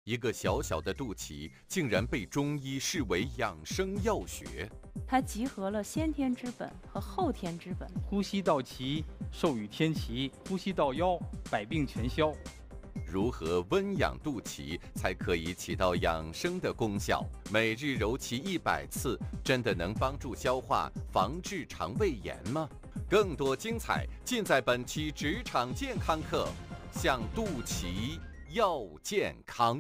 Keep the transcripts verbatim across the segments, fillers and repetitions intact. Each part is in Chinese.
一个小小的肚脐竟然被中医视为养生药学。 它集合了先天之本和后天之本。 呼吸道齐，寿与天齐；呼吸道腰，百病全消。 如何温养肚脐才可以起到养生的功效？每日揉脐一百次，真的能帮助消化，防治肠胃炎吗？更多精彩尽在本期职场健康课，向肚脐要健康。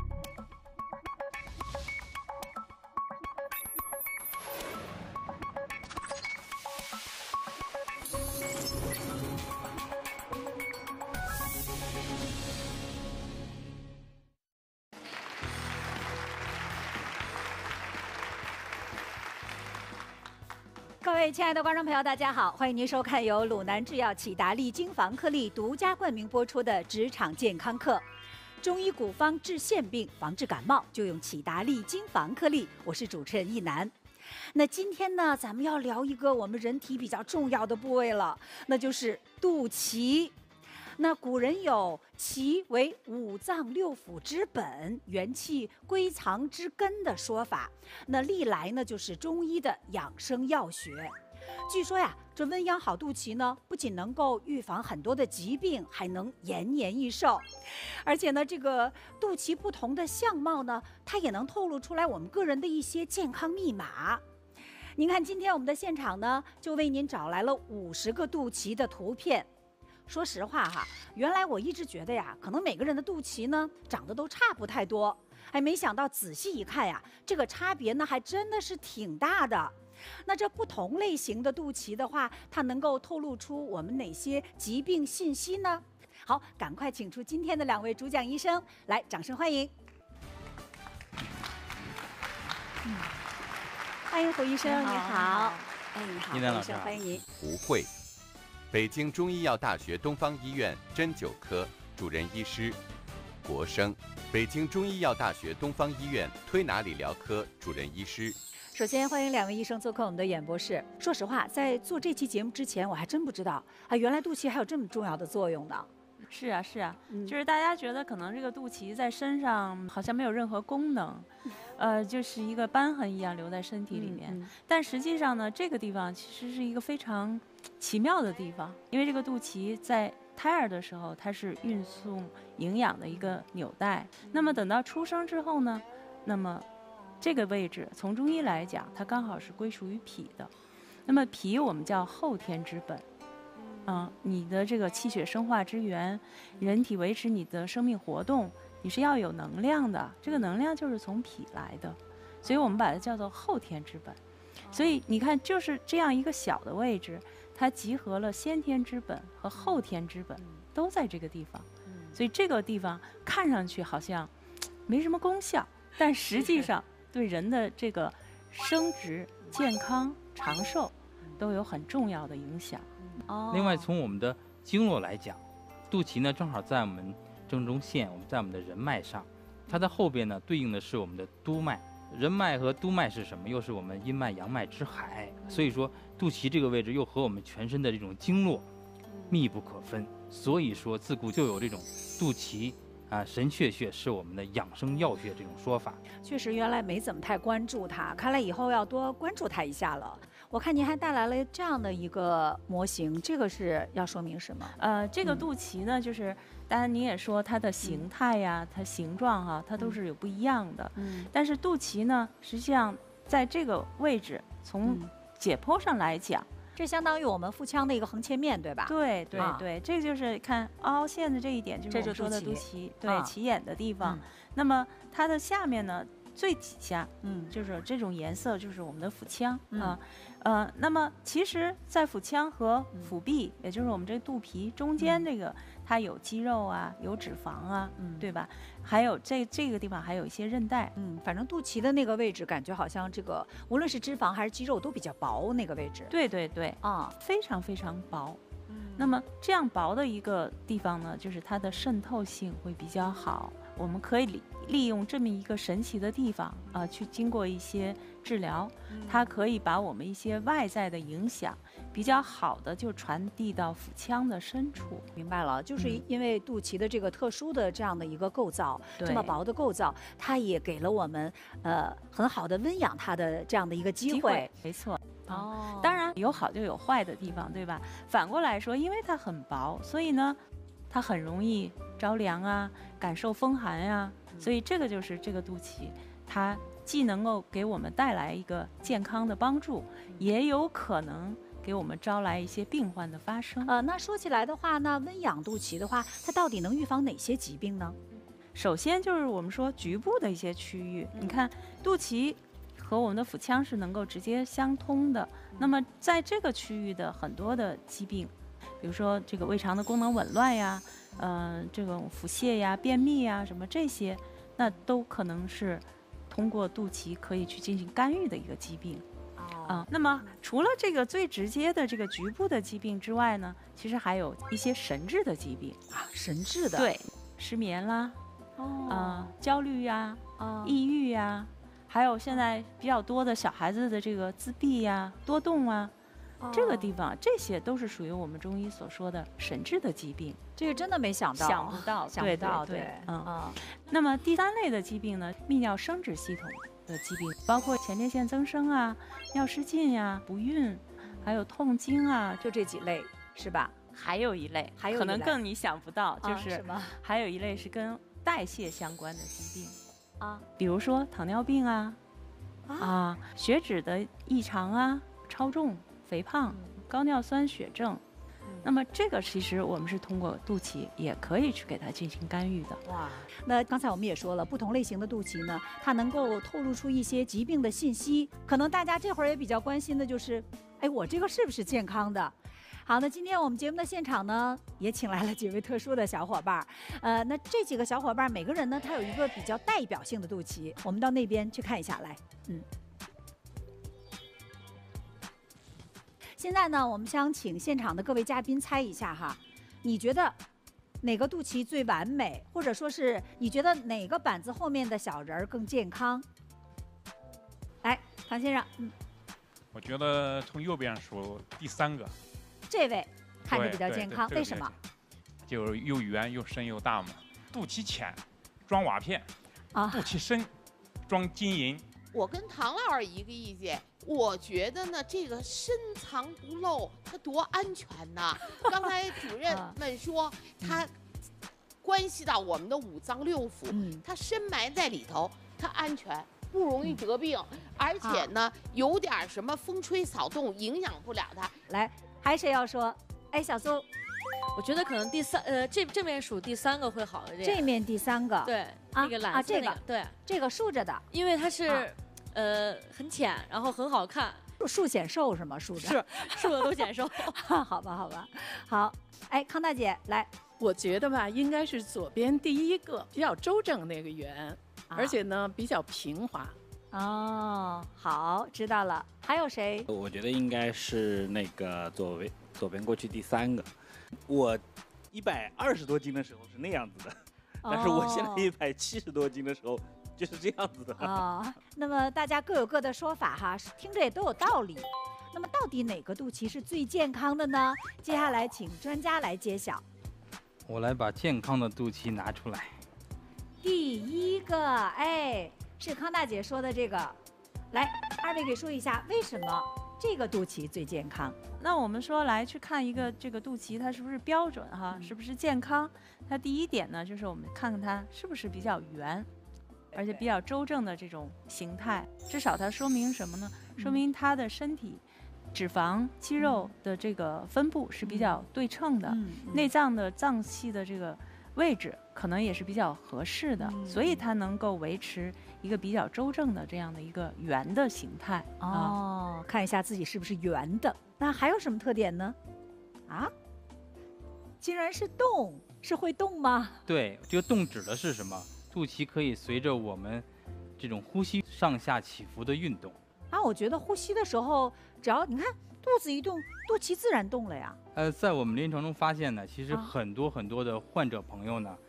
各位亲爱的观众朋友，大家好，欢迎您收看由鲁南制药启达利金防颗粒独家冠名播出的职场健康课。中医古方治腺病，防治感冒就用启达利金防颗粒。我是主持人一楠。那今天呢，咱们要聊一个我们人体比较重要的部位了，那就是肚脐。那古人有脐为五脏六腑之本，元气归藏之根的说法。那历来呢，就是中医的养生药学。据说呀，这温养好肚脐呢，不仅能够预防很多的疾病，还能延年益寿。而且呢，这个肚脐不同的相貌呢，它也能透露出来我们个人的一些健康密码。您看，今天我们的现场呢，就为您找来了五十个肚脐的图片。说实话哈，原来我一直觉得呀，可能每个人的肚脐呢长得都差不太多，哎，没想到仔细一看呀，这个差别呢还真的是挺大的。那这不同类型的肚脐的话，它能够透露出我们哪些疾病信息呢？好，赶快请出今天的两位主讲医生，来，掌声欢迎。嗯，欢迎胡医生，你好。哎，你好，胡医生，欢迎您。 胡慧。北京中医药大学东方医院针灸科主任医师国生，北京中医药大学东方医院推拿理疗科主任医师。 首先欢迎两位医生做客我们的演播室。说实话，在做这期节目之前，我还真不知道啊，原来肚脐还有这么重要的作用呢。 是啊，是啊， 嗯、 就是大家觉得可能这个肚脐在身上好像没有任何功能，呃，就是一个斑痕一样留在身体里面。嗯嗯、但实际上呢，这个地方其实是一个非常奇妙的地方，因为这个肚脐在胎儿的时候，它是运送营养的一个纽带。那么等到出生之后呢，那么这个位置从中医来讲，它刚好是归属于脾的。那么脾我们叫后天之本。嗯，你的这个气血生化之源，人体维持你的生命活动，你是要有能量的，这个能量就是从脾来的，所以我们把它叫做后天之本。所以你看，就是这样一个小的位置，它集合了先天之本和后天之本，都在这个地方。所以这个地方看上去好像没什么功效，但实际上对人的这个生殖、健康、长寿都有很重要的影响。 另外，从我们的经络来讲，肚脐呢正好在我们正中线，我们在我们的人脉上，它的后边呢对应的是我们的督脉。人脉和督脉是什么？又是我们阴脉阳脉之海，所以说肚脐这个位置又和我们全身的这种经络密不可分。所以说自古就有这种肚脐啊，神阙穴是我们的养生药穴这种说法。 确实，原来没怎么太关注它，看来以后要多关注它一下了。我看您还带来了这样的一个模型，这个是要说明什么？ 呃，这个肚脐呢，嗯、就是当然你也说它的形态呀、嗯、它形状哈、啊，它都是有不一样的。嗯，但是肚脐呢，实际上在这个位置，从解剖上来讲。嗯， 这相当于我们腹腔的一个横切面，对吧？ 对对对，啊、这个就是看凹陷的这一点，就是我们说的肚脐，对，啊、起眼的地方。嗯、那么它的下面呢，最底下，嗯，就是这种颜色，就是我们的腹腔、嗯、啊，呃，那么其实，在腹腔和腹壁，嗯、也就是我们这肚皮中间这个，嗯、它有肌肉啊，有脂肪啊，嗯，对吧？还有这这个地方还有一些韧带， 嗯，反正肚脐的那个位置，感觉好像这个无论是脂肪还是肌肉都比较薄，那个位置。 对对对，啊，非常非常薄。嗯，那么这样薄的一个地方呢，就是它的渗透性会比较好。我们可以理利用这么一个神奇的地方啊、呃，去经过一些治疗，它可以把我们一些外在的影响比较好的就传递到腹腔的深处。 明白了，就是因为肚脐的这个特殊的这样的一个构造， 对这么薄的构造，它也给了我们呃很好的温养它的这样的一个机会。 机会没错。 哦， 当然有好就有坏的地方，对吧？反过来说，因为它很薄，所以呢，它很容易着凉啊，感受风寒呀、啊，所以这个就是这个肚脐，它既能够给我们带来一个健康的帮助，也有可能给我们招来一些病患的发生。 呃，那说起来的话，那温养肚脐的话，它到底能预防哪些疾病呢？ 首先就是我们说局部的一些区域，嗯、你看肚脐和我们的腹腔是能够直接相通的。那么在这个区域的很多的疾病，比如说这个胃肠的功能紊乱呀，嗯、呃，这种腹泻呀、便秘呀什么这些，那都可能是通过肚脐可以去进行干预的一个疾病。啊，那么除了这个最直接的这个局部的疾病之外呢，其实还有一些神志的疾病啊，神志的， 对，失眠啦， 哦， 啊、呃，焦虑呀， 啊， 抑郁呀。还有现在比较多的小孩子的这个自闭呀、多动啊，哦、这个地方这些都是属于我们中医所说的神志的疾病。 这个真的没想到， 想不到， 想不到， 对，对对嗯。 啊、 那么第三类的疾病呢，泌尿生殖系统的疾病，包括前列腺增生啊、尿失禁呀、啊、不孕，还有痛经啊， 就这几类是吧？ 还有一类， 还有一类可能更你想不到， 啊、 就是什么？ 还有一类是跟代谢相关的疾病。 啊， 比如说糖尿病啊，啊，啊血脂的异常啊，超重、肥胖、嗯、高尿酸血症，嗯、那么这个其实我们是通过肚脐也可以去给它进行干预的。 哇，那刚才我们也说了，不同类型的肚脐呢，它能够透露出一些疾病的信息。可能大家这会儿也比较关心的就是，哎，我这个是不是健康的？好，那今天我们节目的现场呢，也请来了几位特殊的小伙伴。呃，那这几个小伙伴每个人呢，他有一个比较代表性的肚脐，我们到那边去看一下来。嗯，现在呢，我们想请现场的各位嘉宾猜一下哈，你觉得哪个肚脐最完美，或者说是你觉得哪个板子后面的小人儿更健康？来，唐先生，嗯， 我觉得从右边数第三个。 这位看着比较健康，为什么？ 就是又圆又深又大嘛。肚脐浅，装瓦片；啊，肚脐深，装金银。 我跟唐老师一个意见，我觉得呢，这个深藏不露，它多安全呐！刚才主任们说，它关系到我们的五脏六腑，嗯、它深埋在里头，它安全。不容易得病，嗯、而且呢，啊、有点什么风吹草动影响不了它。 来，还谁要说？哎，小苏， 我觉得可能第三，呃，这这面数第三个会好一点。 这面第三个， 对， 啊、 那个蓝色、那个、 啊，这个对， 这个竖着的， 因为它是， 啊、 呃，很浅，然后很好看。 竖显瘦是吗？竖着是，竖的都显瘦。 好吧，好吧，好。哎，康大姐来， 我觉得吧，应该是左边第一个比较周正那个圆。而且呢，比较平滑。 哦，好，知道了。还有谁？ 我觉得应该是那个左边左边过去第三个。我一百二十多斤的时候是那样子的，哦、但是我现在一百七十多斤的时候就是这样子的。 啊、哦，那么大家各有各的说法哈，听着也都有道理。那么到底哪个肚脐是最健康的呢？接下来请专家来揭晓。 我来把健康的肚脐拿出来。 第一个，哎，是康大姐说的这个，来，二位给说一下为什么这个肚脐最健康？ 那我们说来去看一个这个肚脐，它是不是标准哈，嗯、是不是健康？它第一点呢，就是我们看看它是不是比较圆，而且比较周正的这种形态，至少它说明什么呢？说明它的身体脂肪、肌肉的这个分布是比较对称的，嗯嗯、内脏的脏器的这个位置可能也是比较合适的，嗯、所以它能够维持一个比较周正的这样的一个圆的形态。 哦，啊、看一下自己是不是圆的。那还有什么特点呢？啊，竟然是动，是会动吗？ 对，这个动指的是什么？肚脐可以随着我们这种呼吸上下起伏的运动。 啊，我觉得呼吸的时候，只要你看肚子一动，肚脐自然动了呀。 呃，在我们临床中发现呢，其实很多很多的患者朋友呢，啊、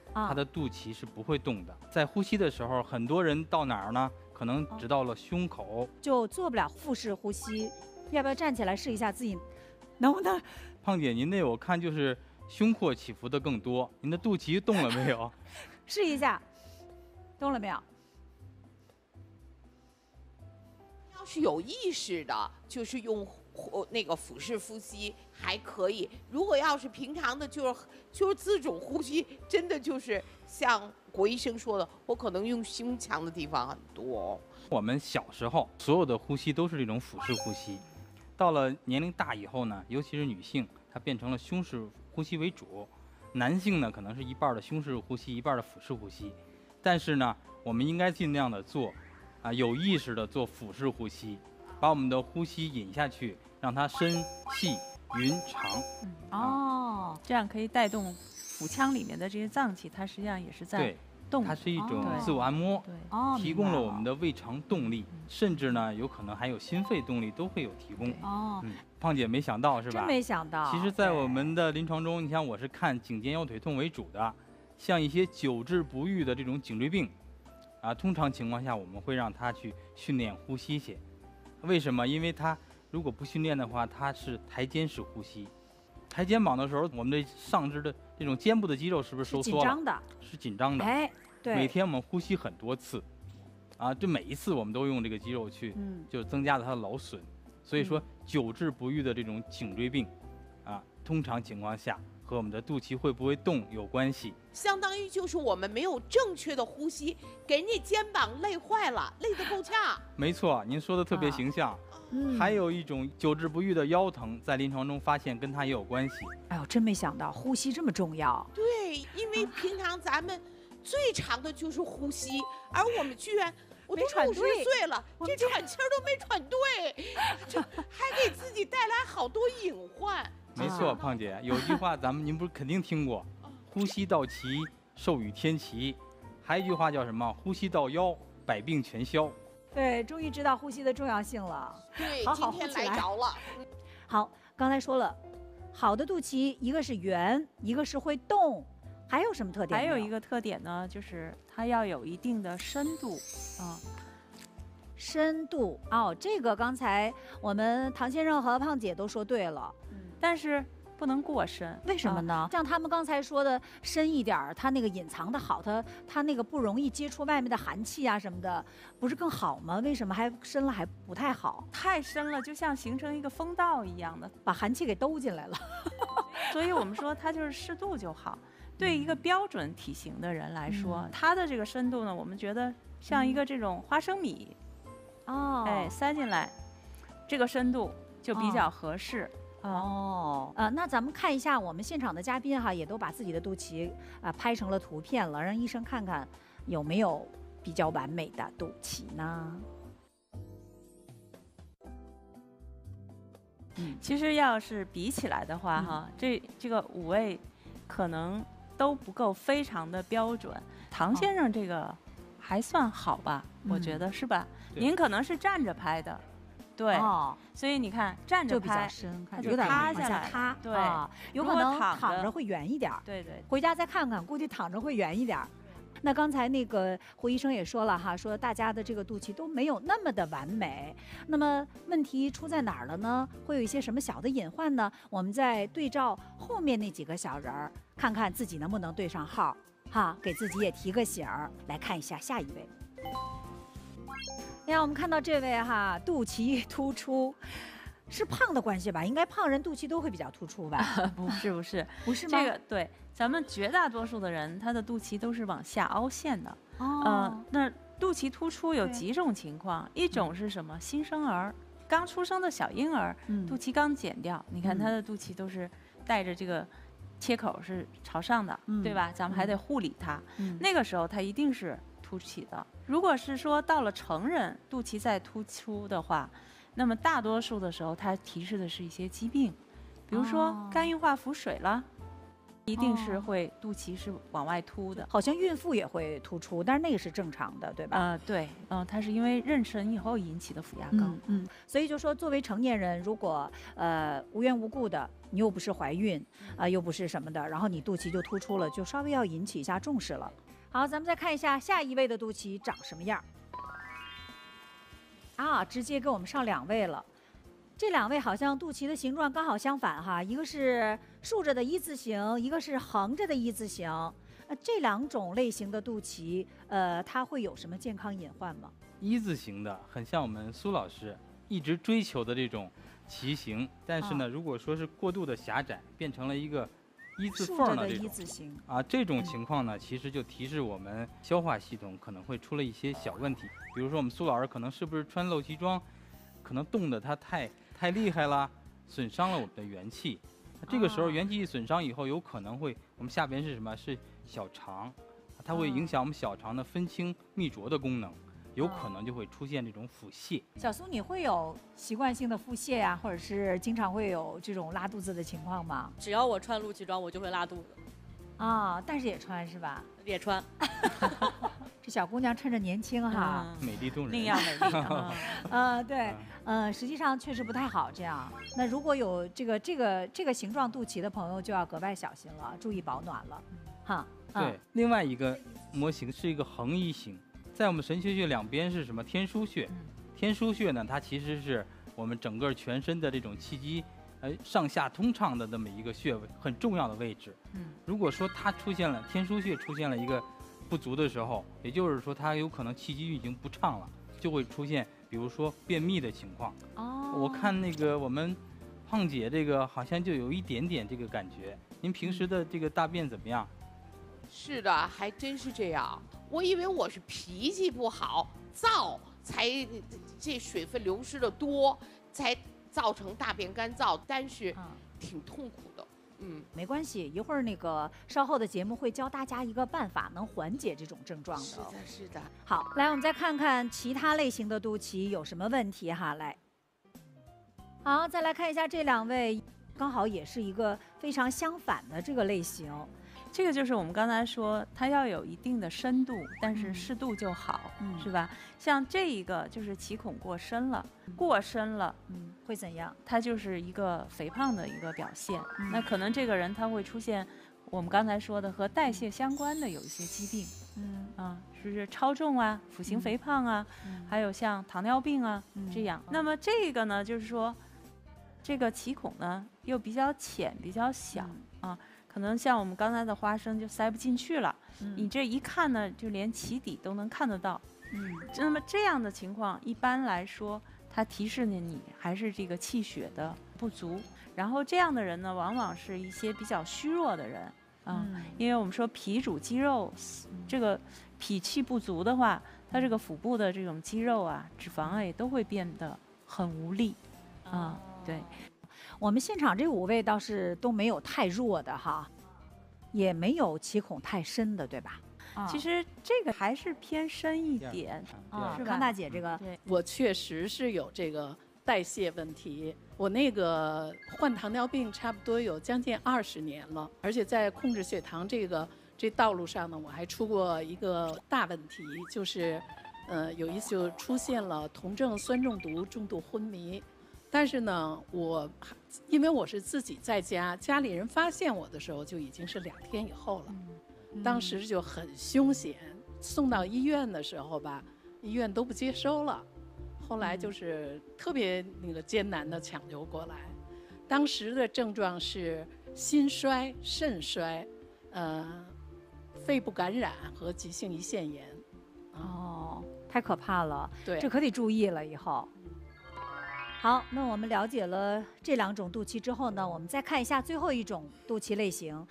它的肚脐是不会动的。在呼吸的时候，很多人到哪儿呢？可能只到了胸口， 就做不了腹式呼吸。要不要站起来试一下自己能不能？ 胖姐，您那我看就是胸廓起伏的更多，您的肚脐动了没有？ 试一下，动了没有？ 要是有意识的，就是用那个腹式呼吸还可以。如果要是平常的，就是就是自主呼吸，真的就是像国医生说的，我可能用胸腔的地方很多。 我们小时候所有的呼吸都是这种腹式呼吸，到了年龄大以后呢，尤其是女性，它变成了胸式呼吸为主。男性呢，可能是一半的胸式呼吸，一半的腹式呼吸。但是呢，我们应该尽量的做，啊，有意识的做腹式呼吸，把我们的呼吸引下去，让它深细匀长。 嗯、哦，这样可以带动腹腔里面的这些脏器，它实际上也是在动。 它是一种自我按摩， 哦、 提供了我们的胃肠动力，甚至呢，有可能还有心肺动力都会有提供。 哦， 嗯，胖姐没想到是吧？ 真没想到。 其实，在我们的临床中，你像我是看颈肩腰腿痛为主的，像一些久治不愈的这种颈椎病，啊，通常情况下我们会让他去训练呼吸去。为什么？因为他如果不训练的话，他是抬肩式呼吸。抬肩膀的时候，我们的上肢的这种肩部的肌肉是不是收缩了？ 是紧张的， 是紧张的。 哎，对。 每天我们呼吸很多次，啊，这每一次我们都用这个肌肉去， 嗯， 就增加了它的劳损。所以说，久治不愈的这种颈椎病，啊，通常情况下和我们的肚脐会不会动有关系。 相当于就是我们没有正确的呼吸，给人家肩膀累坏了，累得够呛。 没错，您说的特别形象。啊嗯、还有一种久治不愈的腰疼，在临床中发现跟它也有关系。 哎呦，真没想到呼吸这么重要。 对，因为平常咱们最长的就是呼吸，而我们居然。我都六十岁了，这喘气儿都没喘对，这还给自己带来好多隐患。 没错，胖姐，有句话咱们您不是肯定听过，呼吸到齐，寿与天齐。还有一句话叫什么？呼吸到腰，百病全消。 对，终于知道呼吸的重要性了。 对， 好好今天来着了。 好，刚才说了，好的肚脐，一个是圆，一个是会动。还有什么特点？ 还有一个特点呢，就是它要有一定的深度啊、嗯， 深度哦，这个刚才我们唐先生和胖姐都说对了， 嗯，但是不能过深， 为什么呢？啊、像他们刚才说的深一点，它那个隐藏的好，它它那个不容易接触外面的寒气啊什么的，不是更好吗？为什么还深了还不太好？ 太深了，就像形成一个风道一样的， 把寒气给兜进来了。 所以我们说它就是适度就好。对一个标准体型的人来说，嗯、它的这个深度呢，我们觉得像一个这种花生米， 哦、嗯， 哎，塞进来，这个深度就比较合适。 哦，哦呃，那咱们看一下我们现场的嘉宾哈，也都把自己的肚脐啊、呃、拍成了图片了，让医生看看有没有比较完美的肚脐呢？ 嗯，其实要是比起来的话哈，嗯、这这个五位可能都不够非常的标准。唐先生这个还算好吧，哦、我觉得是吧？您可能是站着拍的，对， 哦、 所以你看站着拍， 就比较深， 它就塌下来， 塌， 对， 啊、有可能躺着会圆一点， 对对， 回家再看看，估计躺着会圆一点。那刚才那个胡医生也说了哈，说大家的这个肚脐都没有那么的完美，那么问题出在哪儿了呢？会有一些什么小的隐患呢？我们再对照后面那几个小人儿，看看自己能不能对上号，哈，给自己也提个醒儿。来看一下下一位，你看我们看到这位哈，肚脐突出。是胖的关系吧？应该胖人肚脐都会比较突出吧？ 不是不是不是吗？ 这个对，咱们绝大多数的人，他的肚脐都是往下凹陷的。 哦， 呃，那肚脐突出有几种情况，一种是什么？新生儿，刚出生的小婴儿， 嗯、 肚脐刚剪掉，你看他的肚脐都是带着这个切口是朝上的， 嗯、 对吧？咱们还得护理他， 嗯、 那个时候他一定是凸起的。如果是说到了成人，肚脐再突出的话，那么大多数的时候，它提示的是一些疾病，比如说肝硬化腹水了， 一定是会肚脐是往外凸的。 好像孕妇也会突出，但是那个是正常的，对吧？ 呃，对，嗯、呃，它是因为妊娠以后引起的腹压高。 嗯，嗯，所以就说作为成年人，如果呃无缘无故的，你又不是怀孕啊、呃，又不是什么的，然后你肚脐就突出了，就稍微要引起一下重视了。好，咱们再看一下下一位的肚脐长什么样。啊，直接给我们上两位了。这两位好像肚脐的形状刚好相反哈，一个是竖着的一字形，一个是横着的一字形。呃，这两种类型的肚脐，呃，它会有什么健康隐患吗？ 一字形的很像我们苏老师一直追求的这种脐形，但是呢， 啊、 如果说是过度的狭窄，变成了一个一字缝的这种一字形啊，这种情况呢，其实就提示我们消化系统可能会出了一些小问题。比如说我们苏老师可能是不是穿露脐装，可能冻得它太太厉害了，损伤了我们的元气。这个时候元气一损伤以后，有可能会我们下边是什么？是小肠，它会影响我们小肠的分清泌浊的功能，有可能就会出现这种腹泻。 小苏，你会有习惯性的腹泻呀、啊，或者是经常会有这种拉肚子的情况吗？ 只要我穿露脐装，我就会拉肚子。 啊，但是也穿是吧？ 也穿。 这小姑娘趁着年轻哈， 嗯、美丽动人， 那样美丽。 嗯、呃，对，呃，实际上确实不太好这样。那如果有这个这个这个形状肚脐的朋友，就要格外小心了，注意保暖了，哈。 对，嗯、另外一个模型是一个横一型，在我们神阙穴两边是什么？天枢穴。天枢穴呢，它其实是我们整个全身的这种气机，呃，上下通畅的这么一个穴位，很重要的位置。嗯，如果说它出现了天枢穴出现了一个不足的时候，也就是说它有可能气机运行不畅了，就会出现比如说便秘的情况。哦，我看那个我们胖姐这个好像就有一点点这个感觉。您平时的这个大便怎么样？ 是的，还真是这样。我以为我是脾气不好，燥才这水分流失的多，才造成大便干燥，但是挺痛苦的。嗯， 没关系，一会儿那个稍后的节目会教大家一个办法，能缓解这种症状的。 是的，是的。 好，来我们再看看其他类型的肚脐有什么问题哈。来，好，再来看一下这两位，刚好也是一个非常相反的这个类型。 这个就是我们刚才说，它要有一定的深度，但是适度就好，嗯、是吧？像这一个就是脐孔过深了，嗯、过深了， 嗯，会怎样？ 它就是一个肥胖的一个表现。嗯、那可能这个人他会出现我们刚才说的和代谢相关的有一些疾病，嗯啊，是不是超重啊、腹型肥胖啊，嗯、还有像糖尿病啊、嗯、这样。那么这个呢，就是说这个脐孔呢又比较浅、比较小、嗯、啊。可能像我们刚才的花生就塞不进去了，嗯、你这一看呢，就连脐底都能看得到。嗯，那么这样的情况，一般来说，它提示呢你还是这个气血的不足。然后这样的人呢，往往是一些比较虚弱的人啊，嗯、因为我们说脾主肌肉，这个脾气不足的话，它这个腹部的这种肌肉啊、脂肪啊也都会变得很无力啊，哦、对。 我们现场这五位倒是都没有太弱的哈，也没有脐孔太深的，对吧？ 啊、其实这个还是偏深一点啊，是康大姐这个， 对，我确实是有这个代谢问题，我那个患糖尿病差不多有将近二十年了，而且在控制血糖这个这道路上呢，我还出过一个大问题，就是，呃，有一次就出现了酮症酸中毒，重度昏迷。但是呢，我因为我是自己在家，家里人发现我的时候就已经是两天以后了，嗯、当时就很凶险，送到医院的时候吧，医院都不接收了，后来就是特别那个艰难的抢救过来。当时的症状是心衰、肾衰，呃，肺部感染和急性胰腺炎。 哦，太可怕了， 对， 这可得注意了以后。好，那我们了解了这两种肚脐之后呢，我们再看一下最后一种肚脐类型。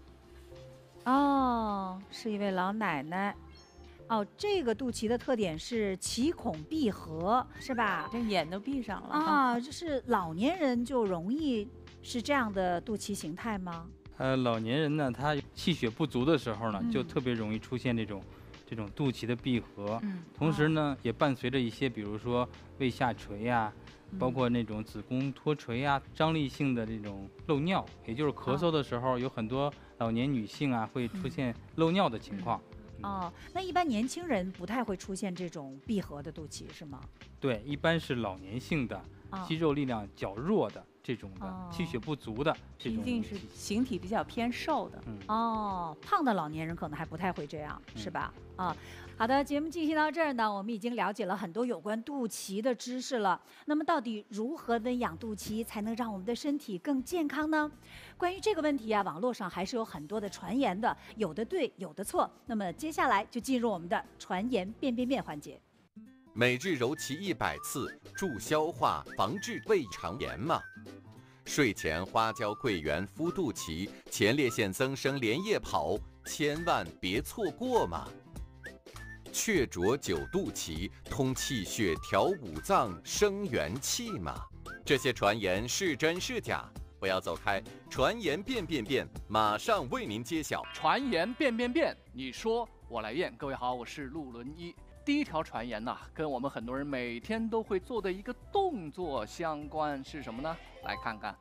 哦，是一位老奶奶。哦，这个肚脐的特点是脐孔闭合，是吧？ 这眼都闭上了啊！就是老年人就容易是这样的肚脐形态吗？ 呃，老年人呢，他气血不足的时候呢，嗯、就特别容易出现这种这种肚脐的闭合。嗯，同时呢，哦、也伴随着一些，比如说胃下垂呀、啊。包括那种子宫脱垂啊、张力性的这种漏尿，也就是咳嗽的时候有很多老年女性啊会出现漏尿的情况。 哦，那一般年轻人不太会出现这种闭合的肚脐是吗？ 对，一般是老年性的、 哦、 肌肉力量较弱的这种的、哦、气血不足的这种， 一定是形体比较偏瘦的。 嗯、哦，胖的老年人可能还不太会这样，嗯、是吧？啊。好的，节目进行到这儿呢，我们已经了解了很多有关肚脐的知识了。那么，到底如何温养肚脐才能让我们的身体更健康呢？关于这个问题啊，网络上还是有很多的传言的，有的对，有的错。那么，接下来就进入我们的传言变变变环节。 每日揉脐一百次，助消化，防治胃肠炎吗？睡前花椒桂圆敷肚脐，前列腺增生连夜跑，千万别错过嘛！雀啄灸肚脐，通气血，调五脏，生元气嘛？这些传言是真是假？不要走开，传言变变变，马上为您揭晓。 传言变变变，你说我来验。各位好，我是陆伦一。第一条传言呢、啊，跟我们很多人每天都会做的一个动作相关，是什么呢？来看看。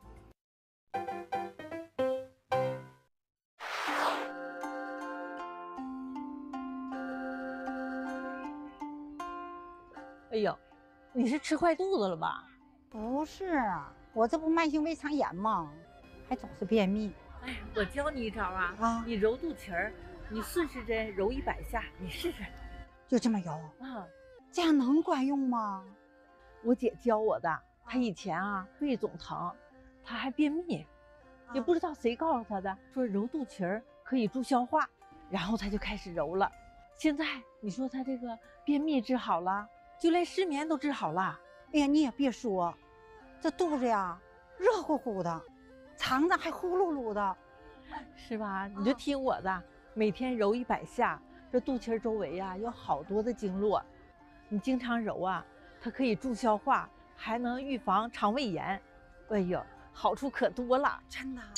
哎呦，你是吃坏肚子了吧？ 不是，我这不慢性胃肠炎吗？还总是便秘。 哎，我教你一招啊！啊，你揉肚脐儿，你顺时针揉一百下，你试试。 就这么揉啊？这样能管用吗？ 我姐教我的，她以前啊胃总疼，她还便秘，啊、也不知道谁告诉她的，说揉肚脐儿可以助消化，然后她就开始揉了。现在你说她这个便秘治好了。就连失眠都治好了。 哎呀，你也别说，这肚子呀热乎乎的，肠子还呼噜噜的， 是吧？你就听我的，每天揉一百下，这肚脐周围呀有好多的经络，你经常揉啊，它可以助消化，还能预防肠胃炎。哎呦，好处可多了， 真的。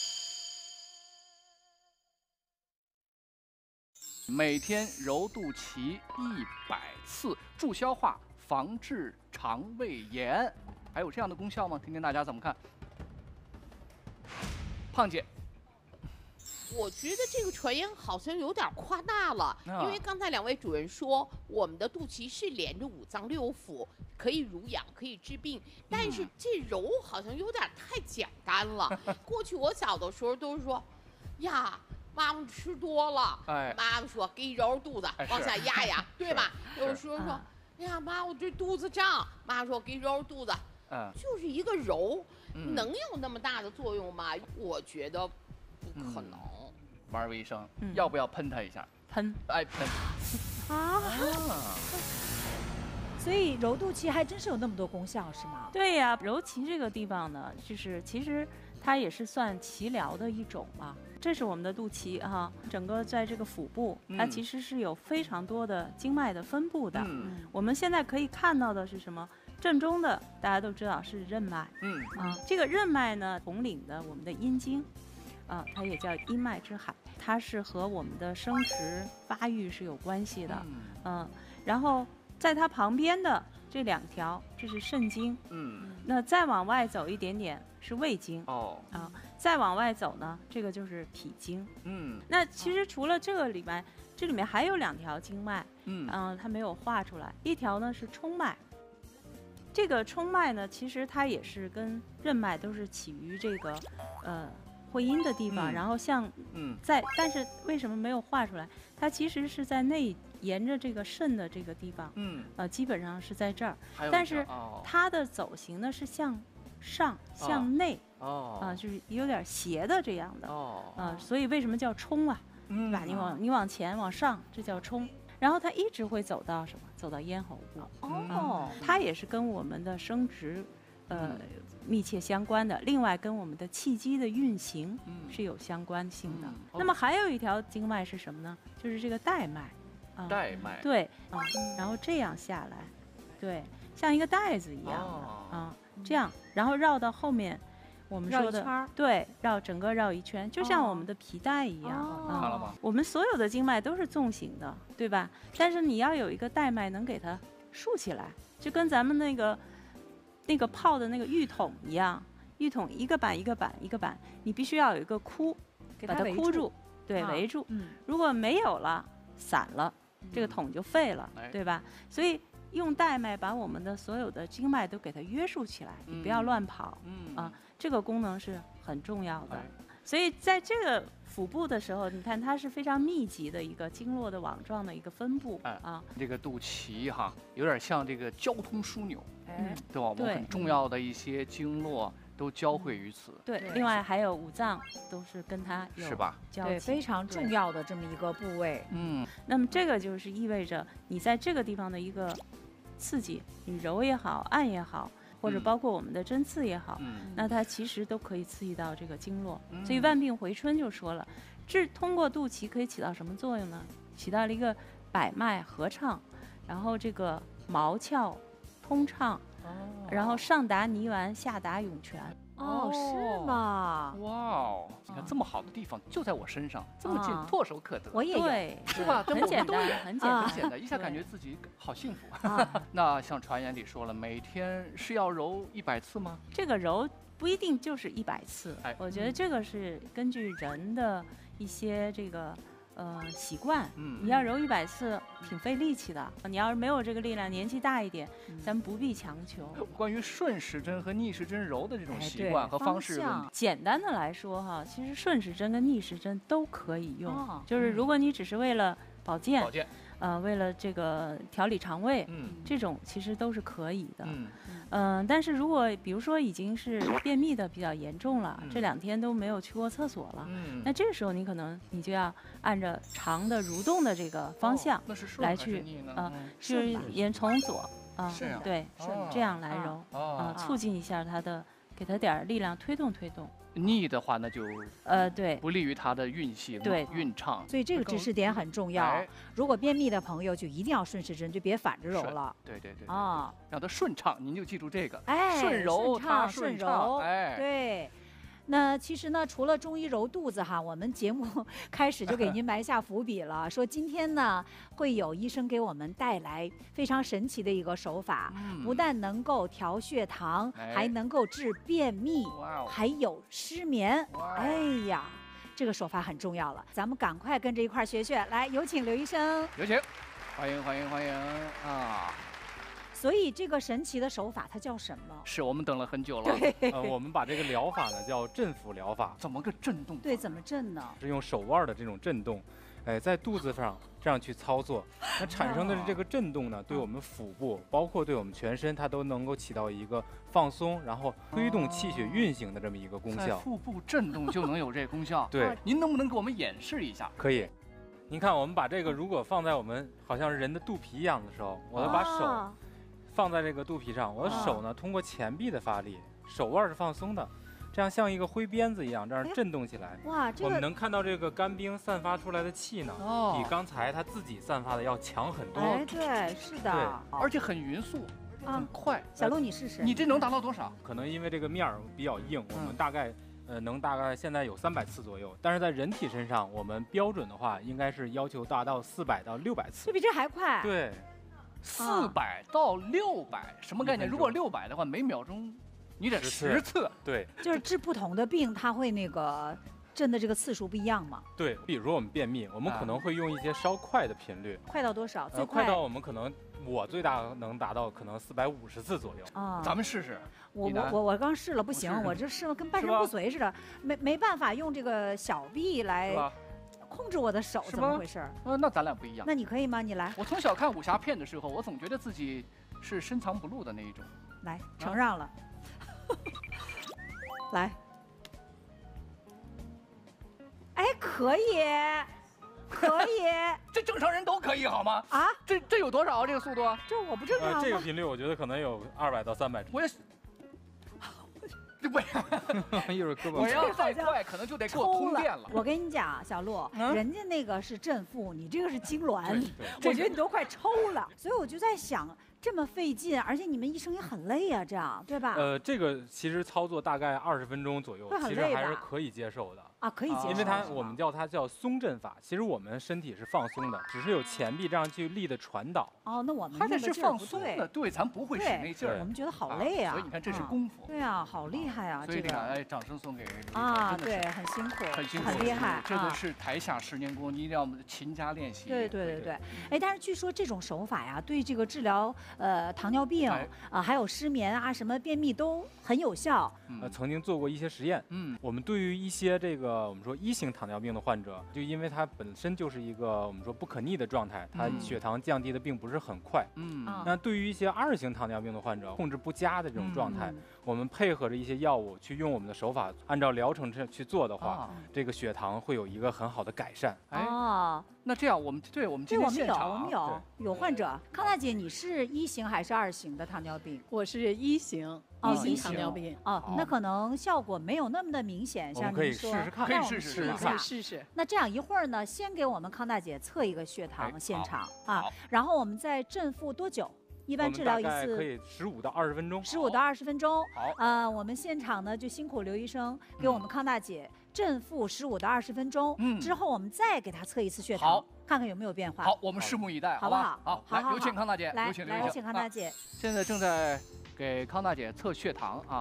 每天揉肚脐一百次，助消化，防治肠胃炎，还有这样的功效吗？听听大家怎么看。胖姐， 我觉得这个传言好像有点夸大了，啊、因为刚才两位主任说我们的肚脐是连着五脏六腑，可以濡养，可以治病，但是这揉好像有点太简单了。过去我小的时候都是说，呀。妈妈吃多了，哎，妈妈说给你揉揉肚子，哎、往下压压，对吧？有时候说，哎呀妈，我这肚子胀，妈妈说给你揉揉肚子，嗯，就是一个揉，嗯、能有那么大的作用吗？我觉得不可能。 嗯、玩卫生，嗯、要不要喷他一下？ 喷， 爱喷。 啊。所以揉肚脐还真是有那么多功效，是吗？ 对呀，揉脐这个地方呢，就是其实它也是算脐疗的一种嘛。这是我们的肚脐哈、啊，整个在这个腹部，它其实是有非常多的经脉的分布的。嗯、我们现在可以看到的是什么？正中的大家都知道是任脉，嗯啊，这个任脉呢统领的我们的阴经，啊，它也叫阴脉之海，它是和我们的生殖发育是有关系的，嗯、啊，然后在它旁边的这两条，这是肾经，嗯，那再往外走一点点是胃经，哦，啊。再往外走呢，这个就是脾经。嗯，那其实除了这个里面，这里面还有两条经脉，嗯，嗯、呃，它没有画出来。一条呢是冲脉，这个冲脉呢，其实它也是跟任脉都是起于这个呃会阴的地方，嗯、然后像嗯在，但是为什么没有画出来？它其实是在内沿着这个肾的这个地方，嗯，呃，基本上是在这儿，但是它的走形呢是向上向内。哦，啊，就是有点斜的这样的，哦，啊，所以为什么叫冲啊？嗯，对吧？你往你往前往上，这叫冲，然后它一直会走到什么？走到咽喉部。哦，嗯、它也是跟我们的生殖，呃，嗯、密切相关的。另外，跟我们的气机的运行是有相关性的。嗯嗯、那么还有一条经脉是什么呢？就是这个带脉。 啊、带脉。 对，啊，然后这样下来，对，像一个带子一样的，哦、啊，这样，然后绕到后面。我们说的对，绕整个绕一圈，就像我们的皮带一样。 哦、看了吗？ 我们所有的经脉都是纵行的，对吧？但是你要有一个带脉能给它竖起来，就跟咱们那个那个泡的那个浴桶一样，浴桶一个板一个板一个板，你必须要有一个箍， 把它箍住，对，围住。 嗯， 如果没有了，散了，这个桶就废了，对吧？所以用带脉把我们的所有的经脉都给它约束起来，你不要乱跑。嗯啊，这个功能是很重要的。所以在这个腹部的时候，你看它是非常密集的一个经络的网状的一个分布啊。 这个肚脐哈，有点像这个交通枢纽， 哎， 对吧？我们很重要的一些经络都交汇于此。 对，另外还有五脏都是跟它有是吧？ 对，非常重要的这么一个部位。 嗯， 那么这个就是意味着你在这个地方的一个刺激，你揉也好，按也好。或者包括我们的针刺也好，嗯、那它其实都可以刺激到这个经络。嗯、所以万病回春就说了，这通过肚脐可以起到什么作用呢？起到了一个百脉合畅，然后这个毛窍通畅，哦、然后上达泥丸，下达涌泉。 哦，是吗？ 哇哦，你看这么好的地方就在我身上，这么近，唾手可得。 我也有， 是吧？ 很简单，很简单， 很简单，一下感觉自己好幸福。那像传言里说了，每天是要揉一百次吗？ 这个揉不一定就是一百次，我觉得这个是根据人的一些这个。呃，习惯，嗯，你要揉一百次，挺费力气的。你要是没有这个力量，年纪大一点，嗯、咱们不必强求。 关于顺时针和逆时针揉的这种习惯和方式， 简单的来说哈，其实顺时针跟逆时针都可以用。哦、就是如果你只是为了保健， 保健， 呃，为了这个调理肠胃，嗯，这种其实都是可以的。嗯。嗯，但是如果比如说已经是便秘的比较严重了，嗯、这两天都没有去过厕所了，嗯、那这个时候你可能你就要按着肠的蠕动的这个方向来去， 啊， 是沿从左啊，对， 哦、 这样来揉啊，促进一下它的，给它点力量推动推动。 逆的话，那就呃对， 不利于它的运行， 对运畅。 所以这个知识点很重要。如果便秘的朋友就一定要顺时针，就别反着揉了。 对对对啊， 让它顺畅，您就记住这个。 哎， 顺揉它顺畅，哎， 对。那其实呢，除了中医揉肚子哈，我们节目开始就给您埋下伏笔了，说今天呢会有医生给我们带来非常神奇的一个手法，嗯、不但能够调血糖，哎、还能够治便秘，哦、还有失眠。哎呀，这个手法很重要了，咱们赶快跟着一块儿学学。来，有请刘医生。 有请，欢迎欢迎欢迎啊！ 所以这个神奇的手法它叫什么？ 是我们等了很久了。 呃，我们把这个疗法呢叫振腹疗法。 怎么个震动？ 对，怎么震呢？ 是用手腕的这种震动，哎，在肚子上这样去操作，那产生的这个震动呢，对我们腹部，包括对我们全身，它都能够起到一个放松，然后推动气血运行的这么一个功效。 腹部震动就能有这功效？ 对， 您能不能给我们演示一下？ 可以。您看，我们把这个如果放在我们好像是人的肚皮一样的时候，我要把手放在这个肚皮上，我的手呢通过前臂的发力，手腕是放松的，这样像一个挥鞭子一样，这样震动起来。 哇，这个我们能看到这个干冰散发出来的气呢，哦、比刚才它自己散发的要强很多。 哎，对，是的， 对， 而且很匀速，很快。 小鹿，你试试。 你这能达到多少？ 可能因为这个面儿比较硬，我们大概。呃，能大概现在有三百次左右，但是在人体身上，我们标准的话应该是要求达到四百到六百次， 这比这还快。 对， 四百到六百，什么概念？如果六百的话，每秒钟你得十次。 对， 就是治不同的病，它会那个震的这个次数不一样嘛。 对，比如说我们便秘，我们可能会用一些稍快的频率。 快到多少？最快到我们可能。我最大能达到可能四百五十次左右啊， 咱们试试。 我我我我刚试了，不行，我这试了跟半身不遂似的，没没办法用这个小臂来控制我的手，怎么回事？ 呃，那咱俩不一样。 那你可以吗？你来。 我从小看武侠片的时候，我总觉得自己是深藏不露的那一种。 来，承让了。来。哎，可以。可以， 这正常人都可以好吗？ 啊， 这这有多少啊？这个速度？ 这我不正常吗？ 呃、这个频率我觉得可能有二百到三百。 我也，这不， 一会儿胳膊。 我要再快，可能就得给我通电了。 我跟你讲，小鹿，嗯、人家那个是振腹，你这个是痉挛，我觉得你都快抽了。所以我就在想，这么费劲，而且你们医生也很累啊，这样对吧？ 呃，这个其实操作大概二十分钟左右，其实还是可以接受的。 啊，可以接受， 因为它我们叫它叫松震法。其实我们身体是放松的，只是有前臂这样去力的传导。 哦，那我们它这是放松的，对，咱不会使那劲儿。 我们觉得好累啊。 所以你看，这是功夫。 对啊，好厉害啊！ 所以这个， 哎，掌声送给啊，对，很辛苦， 很辛苦， 很厉害。 这个是台下十年功，你一定要勤加练习。 对对对对，哎，但是据说这种手法呀，对这个治疗呃糖尿病啊，还有失眠啊，什么便秘都很有效。 呃，曾经做过一些实验，嗯，我们对于一些这个我们说一型糖尿病的患者，就因为他本身就是一个我们说不可逆的状态，他血糖降低的并不是很快，嗯，那对于一些二型糖尿病的患者，控制不佳的这种状态，我们配合着一些药物去用我们的手法，按照疗程去做的话，这个血糖会有一个很好的改善。 哦， 那这样我们对我们今天现场， 我们有我们有有患者，康大姐，你是一型还是二型的糖尿病？ 我是一型。 哦， 一型糖尿病哦，那可能效果没有那么的明显，像您说， 试试看， 可以试试一下， 试试。 那这样一会儿呢，先给我们康大姐测一个血糖，现场啊，然后我们再正负多久？一般治疗一次可以十五到二十分钟， 十五到二十分钟。 好， 啊，我们现场呢就辛苦刘医生给我们康大姐正负十五到二十分钟，嗯，之后我们再给她测一次血糖，看看有没有变化。 好，我们拭目以待， 好不好？ 好，来，有请康大姐， 来， 有请来，有请康大姐。 现在正在给康大姐测血糖啊。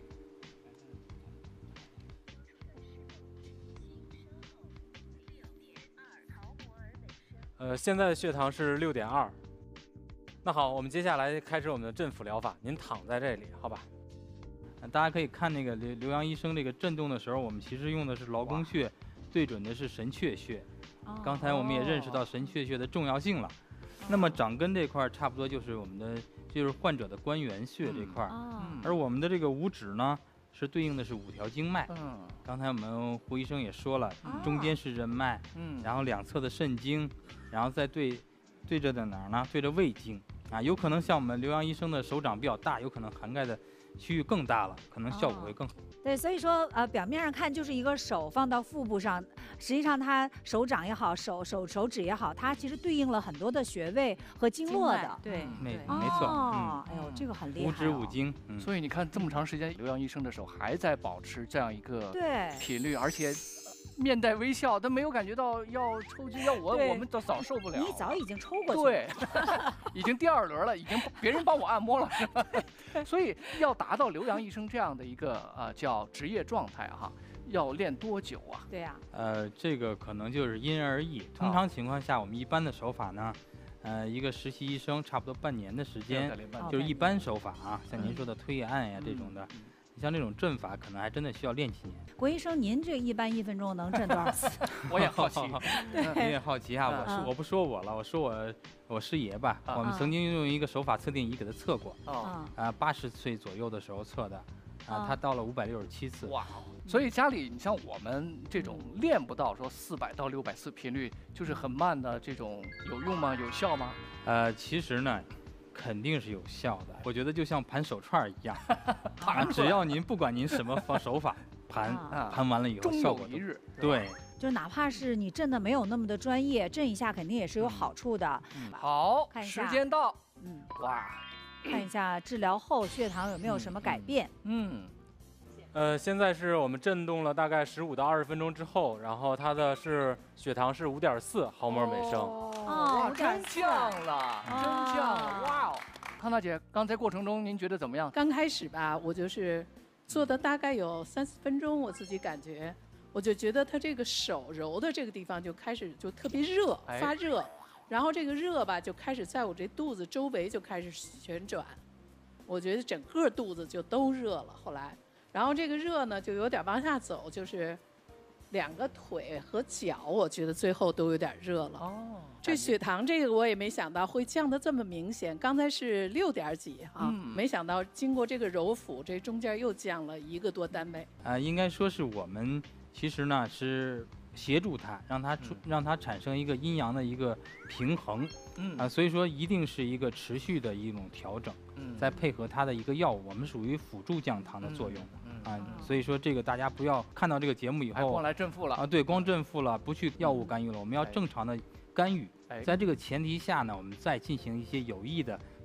呃，现在的血糖是六点二。那好，我们接下来开始我们的振腹疗法。您躺在这里，好吧？大家可以看那个刘刘洋医生这个震动的时候，我们其实用的是劳宫穴，对准的是神阙穴。哦、刚才我们也认识到神阙穴的重要性了。哦、那么掌根这块差不多就是我们的就是患者的关元穴这块，嗯、而我们的这个五指呢是对应的是五条经脉。嗯，刚才我们胡医生也说了，啊、中间是任脉，嗯，然后两侧的肾经，然后再对对着的哪儿呢？对着胃经。啊，有可能像我们刘洋医生的手掌比较大，有可能涵盖的区域更大了，可能效果会更好。 哦、对，所以说呃，表面上看就是一个手放到腹部上，实际上它手掌也好，手手手指也好，它其实对应了很多的穴位和经络的。 对， 没没错。 哦，哎呦，这个很厉害、哦。 五指五经， 嗯、所以你看这么长时间，刘洋医生的手还在保持这样一个对频率，而且。面带微笑，他没有感觉到要抽筋，要我我们都早受不了。 你早已经抽过去了， 对，已经第二轮了，已经别人帮我按摩了，是吧？所以要达到刘洋医生这样的一个呃叫职业状态哈，要练多久啊？ 对呀、 啊，呃，这个可能就是因人而异。通常情况下，我们一般的手法呢，呃，一个实习医生差不多半年的时间，就是一般手法啊，像您说的推按呀这种的。嗯像这种震法，可能还真的需要练几年。 郭医生，您这一般一分钟能震多少次？ 我也好奇， 你也好奇哈。我是我不说我了，我说我我师爷吧。我们曾经用一个手法测定仪给他测过，啊，八十岁左右的时候测的，啊，他到了五百六十七次。 哇！所以家里你像我们这种练不到说四百到六百次频率，就是很慢的这种，有用吗？有效吗？ 呃，其实呢。肯定是有效的，我觉得就像盘手串一样，啊，只要您不管您什么方手法盘，啊、盘完了以后效果都对， 就哪怕是你震的没有那么的专业，震一下肯定也是有好处的。 嗯、好，看一下时间到， 嗯， 哇， 看一下治疗后血糖有没有什么改变？ 嗯。嗯呃，现在是我们震动了大概十五到二十分钟之后，然后它的是血糖是五点四毫摩尔每升。 哦， 真降了，真降了，哇哦！康大姐，刚才过程中您觉得怎么样？ 刚开始吧，我就是做的大概有三四分钟，我自己感觉，我就觉得它这个手揉的这个地方就开始就特别热， 哎、 发热，然后这个热吧就开始在我这肚子周围就开始旋转，我觉得整个肚子就都热了。后来。然后这个热呢，就有点往下走，就是两个腿和脚，我觉得最后都有点热了。哦，这血糖这个我也没想到会降得这么明显，刚才是六点几哈，嗯、没想到经过这个揉腹，这中间又降了一个多单位。 啊、呃，应该说是我们其实呢是协助它，让它出，嗯、让它产生一个阴阳的一个平衡。嗯啊、呃，所以说一定是一个持续的一种调整。嗯，再配合它的一个药物，我们属于辅助降糖的作用。嗯啊，所以说这个大家不要看到这个节目以后光来振腹了啊，对，光振腹了，不去药物干预了，我们要正常的干预。在这个前提下呢，我们再进行一些有益的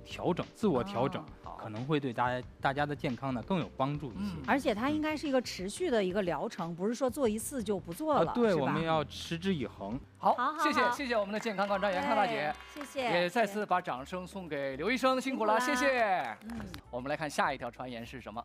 调整，自我调整，哦、可能会对大家大家的健康呢更有帮助一些。嗯、 而且它应该是一个持续的一个疗程，不是说做一次就不做了。 呃、对，我们要持之以恒。 好，好好谢谢谢谢我们的健康观察员康大姐， 谢谢， 也再次把掌声送给刘医生，辛苦了，谢谢。嗯，我们来看下一条传言是什么？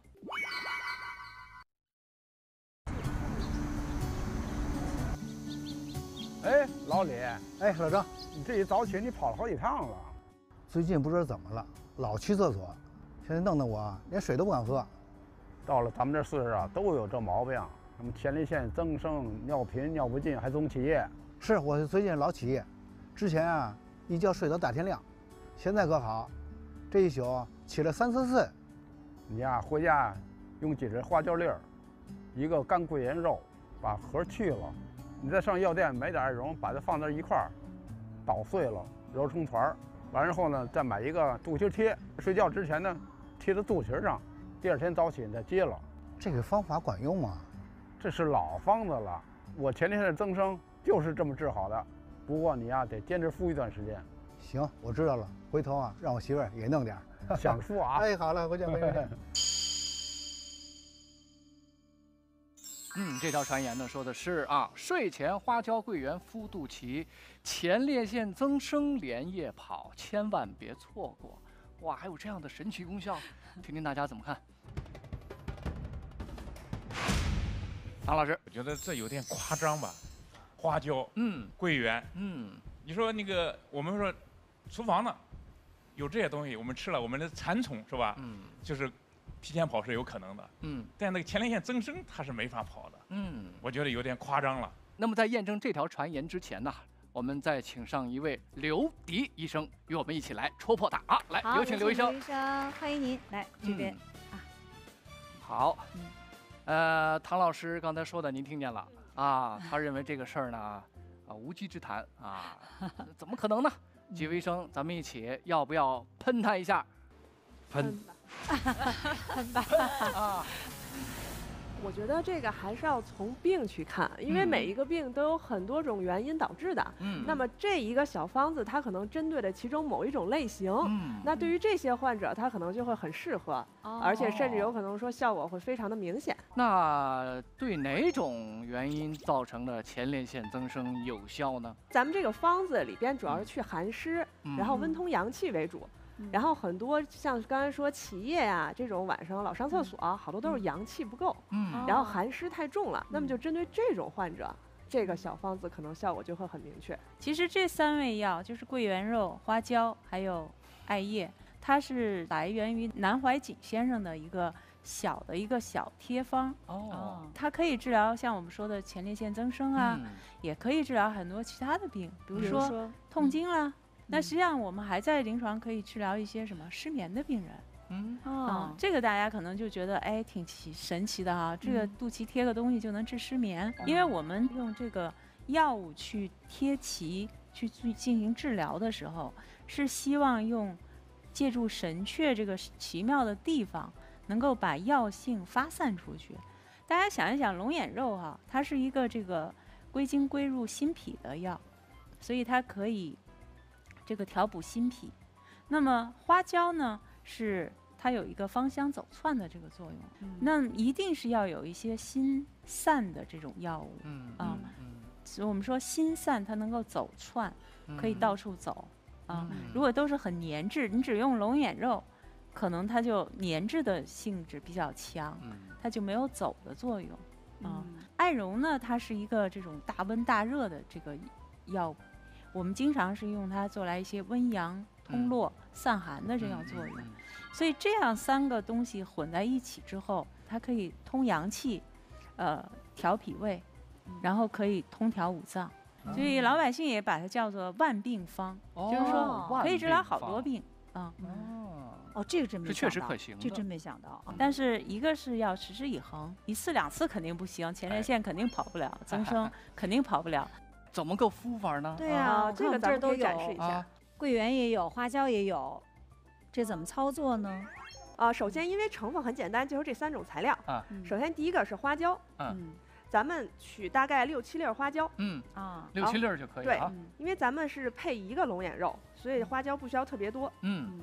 哎，老李，哎，老张，你这一早起你跑了好几趟了。 最近不知道怎么了，老去厕所，现在弄得我连水都不敢喝。 到了咱们这岁数啊，都有这毛病，什么前列腺增生、尿频、尿不尽，还总起夜。 是我最近老起夜，之前啊一觉睡到大天亮，现在可好，这一宿起了三四次。 你呀、啊，回家用几只花椒粒儿，一个干桂圆肉，把核去了。你再上药店买点绒，把它放在一块儿，捣碎了，揉成团儿。完了后呢，再买一个肚脐贴，睡觉之前呢，贴在肚脐上，第二天早起你再接了。 这个方法管用吗？ 这是老方子了，我前列腺增生就是这么治好的。不过你呀、啊，得坚持敷一段时间。 行，我知道了，回头啊，让我媳妇儿也弄点儿， 想敷啊。 哎，好了，回见，回见。 嗯，这条传言呢说的是啊，睡前花椒桂圆敷肚脐，前列腺增生连夜跑，千万别错过。哇，还有这样的神奇功效，听听大家怎么看？唐老师， 我觉得这有点夸张吧？花椒， 嗯， 桂圆， 嗯， 你说那个我们说厨房呢有这些东西，我们吃了，我们的蚕虫是吧？ 嗯， 就是提前跑是有可能的， 嗯， 但那个前列腺增生它是没法跑的， 嗯， 我觉得有点夸张了。 那么在验证这条传言之前呢，我们再请上一位刘迪医生与我们一起来戳破它啊！来，有请刘医生。 刘医生，欢迎您来这边、 嗯、啊。好，嗯，呃，唐老师刚才说的您听见了啊？他认为这个事儿呢，啊，无稽之谈啊，怎么可能呢？几位医生，咱们一起要不要喷他一下？ 喷。 喷吧啊！ 我觉得这个还是要从病去看，因为每一个病都有很多种原因导致的。 嗯， 那么这一个小方子，它可能针对的其中某一种类型。 嗯， 那对于这些患者，他可能就会很适合， 哦、 而且甚至有可能说效果会非常的明显。 那对哪种原因造成的前列腺增生有效呢？ 咱们这个方子里边主要是去寒湿， 嗯、 然后温通阳气为主。然后很多像刚才说起夜呀、啊、这种晚上老上厕所、啊，好多都是阳气不够， 嗯， 然后寒湿太重了。那么就针对这种患者，这个小方子可能效果就会很明确。 其实这三味药就是桂圆肉、花椒还有艾叶，它是来源于南怀瑾先生的一个小的一个小贴方。 哦， 它可以治疗像我们说的前列腺增生啊， 嗯、 也可以治疗很多其他的病，比如说, 比如说痛经啦。嗯那实际上我们还在临床可以治疗一些什么失眠的病人， 嗯哦、嗯，这个大家可能就觉得哎挺奇神奇的哈、啊，这个肚脐贴个东西就能治失眠，嗯、因为我们用这个药物去贴脐去进行治疗的时候，是希望用借助神阙这个奇妙的地方，能够把药性发散出去。大家想一想，龙眼肉哈、啊，它是一个这个归经归入心脾的药，所以它可以。这个调补心脾，那么花椒呢，是它有一个芳香走窜的这个作用，嗯、那一定是要有一些心散的这种药物， 嗯啊，所以我们说心散它能够走窜，可以到处走、嗯、啊。如果都是很粘滞，你只用龙眼肉，可能它就粘滞的性质比较强， 嗯、 它就没有走的作用啊。 嗯、 艾绒呢，它是一个这种大温大热的这个药物。我们经常是用它做来一些温阳通络、嗯、散寒的这样作用，嗯嗯、所以这样三个东西混在一起之后，它可以通阳气，呃，调脾胃，嗯、然后可以通调五脏，嗯、所以老百姓也把它叫做万病方， 哦、 就是说可以治疗好多病啊。 哦，哦，这个真没想到， 这确实可行， 这真没想到啊。 但是一个是要持之以恒，一次两次肯定不行，前列腺肯定跑不了，哎、增生肯定跑不了。 怎么个敷法呢？ 对啊， 哦、这个咱们都展示一下、 啊。 桂圆也有，花椒也有，这怎么操作呢？ 呃，首先因为成分很简单，就是这三种材料啊。 首先第一个是花椒， 嗯， 咱们取大概六七粒花椒， 嗯啊， 六七粒就可以了。 对，因为咱们是配一个龙眼肉，所以花椒不需要特别多。 嗯，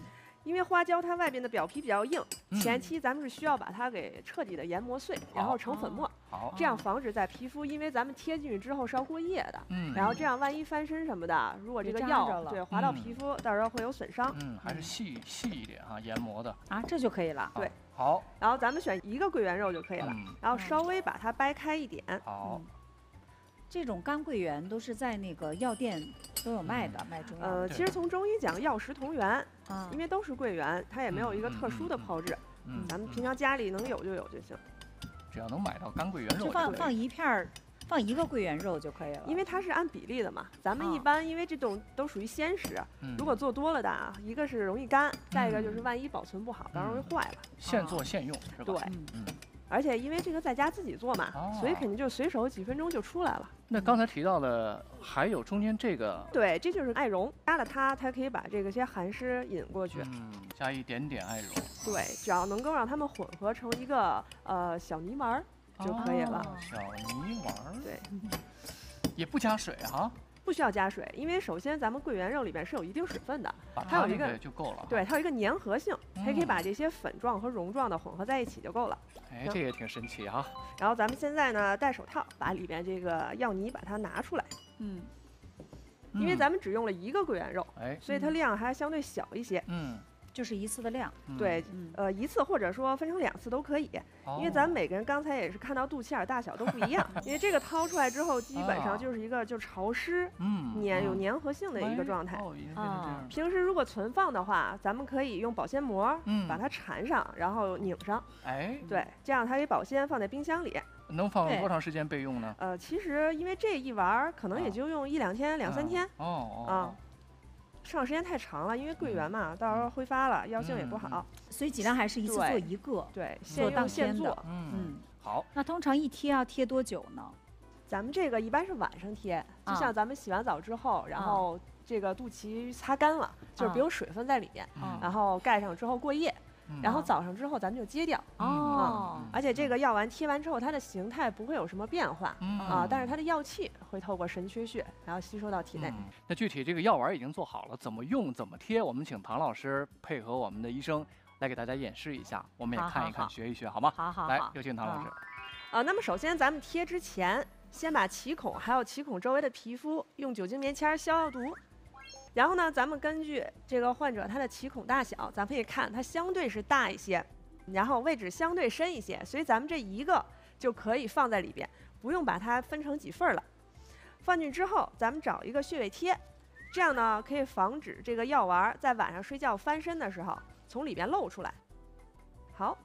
因为花椒它外边的表皮比较硬， 嗯前期咱们是需要把它给彻底的研磨碎，然后成粉末， 好， 这样防止在皮肤，因为咱们贴进去之后是要过夜的， 嗯， 然后这样万一翻身什么的，如果这个别药扎着了对划到皮肤，到时候会有损伤。 嗯，还是细细一点啊，研磨的啊，这就可以了。 对， 好， 然后咱们选一个桂圆肉就可以了， 嗯然后稍微把它掰开一点。 好。 这种干桂圆都是在那个药店都有卖的，卖中药。 呃，其实从中医讲，药食同源，啊，因为都是桂圆，它也没有一个特殊的炮制， 嗯， 咱们平常家里能有就有就行。 只要能买到干桂圆肉， 就放放一片儿，放一个桂圆肉就可以了。 因为它是按比例的嘛，咱们一般因为这种都属于鲜食，如果做多了的啊，一个是容易干，再一个就是万一保存不好，当然容易坏了。 现做现用是吧？ 对， 嗯。 而且因为这个在家自己做嘛，所以肯定就随手几分钟就出来了。 那刚才提到的还有中间这个， 对，这就是艾绒，加了它，它可以把这个些寒湿引过去。 嗯，加一点点艾绒。 对，只要能够让它们混合成一个呃小泥丸就可以了。 小泥丸。 对， 也不加水哈。 不需要加水，因为首先咱们桂圆肉里边是有一定水分的， 它有一个就够了。 对，它有一个粘合性，它可以把这些粉状和绒状的混合在一起就够了。 哎，这也挺神奇哈。 然后咱们现在呢，戴手套把里边这个药泥把它拿出来。 嗯。 因为咱们只用了一个桂圆肉， 哎， 所以它量还相对小一些。 嗯。 就是一次的量， 对，呃，一次或者说分成两次都可以，因为咱们每个人刚才也是看到肚脐眼大小都不一样，因为这个掏出来之后，基本上就是一个就潮湿、粘有粘合性的一个状态。 啊， 平时如果存放的话，咱们可以用保鲜膜把它缠上，然后拧上。 哎， 对，这样它可以保鲜，放在冰箱里。 能放多长时间备用呢？ 呃，其实因为这一丸可能也就用一两天、两三天。 哦啊。上时间太长了，因为桂圆嘛，到时候挥发了，药性也不好， 所以尽量还是一次做一个， 对，现用现做。 嗯，好。 那通常一贴要贴多久呢？ 咱们这个一般是晚上贴，就像咱们洗完澡之后，然后这个肚脐擦干了，就是别有水分在里面，然后盖上之后过夜。然后早上之后咱们就揭掉哦， 而且这个药丸贴完之后，它的形态不会有什么变化啊，但是它的药气会透过神阙穴，然后吸收到体内。 那具体这个药丸已经做好了，怎么用怎么贴，我们请唐老师配合我们的医生来给大家演示一下，我们也看一看学一学，好吗？ 好好， 来，有请唐老师。 啊，那么首先咱们贴之前，先把脐孔还有脐孔周围的皮肤用酒精棉签消消毒。然后呢，咱们根据这个患者他的脐孔大小，咱们可以看它相对是大一些，然后位置相对深一些，所以咱们这一个就可以放在里边，不用把它分成几份了。放进之后，咱们找一个穴位贴，这样呢可以防止这个药丸在晚上睡觉翻身的时候从里边露出来。好，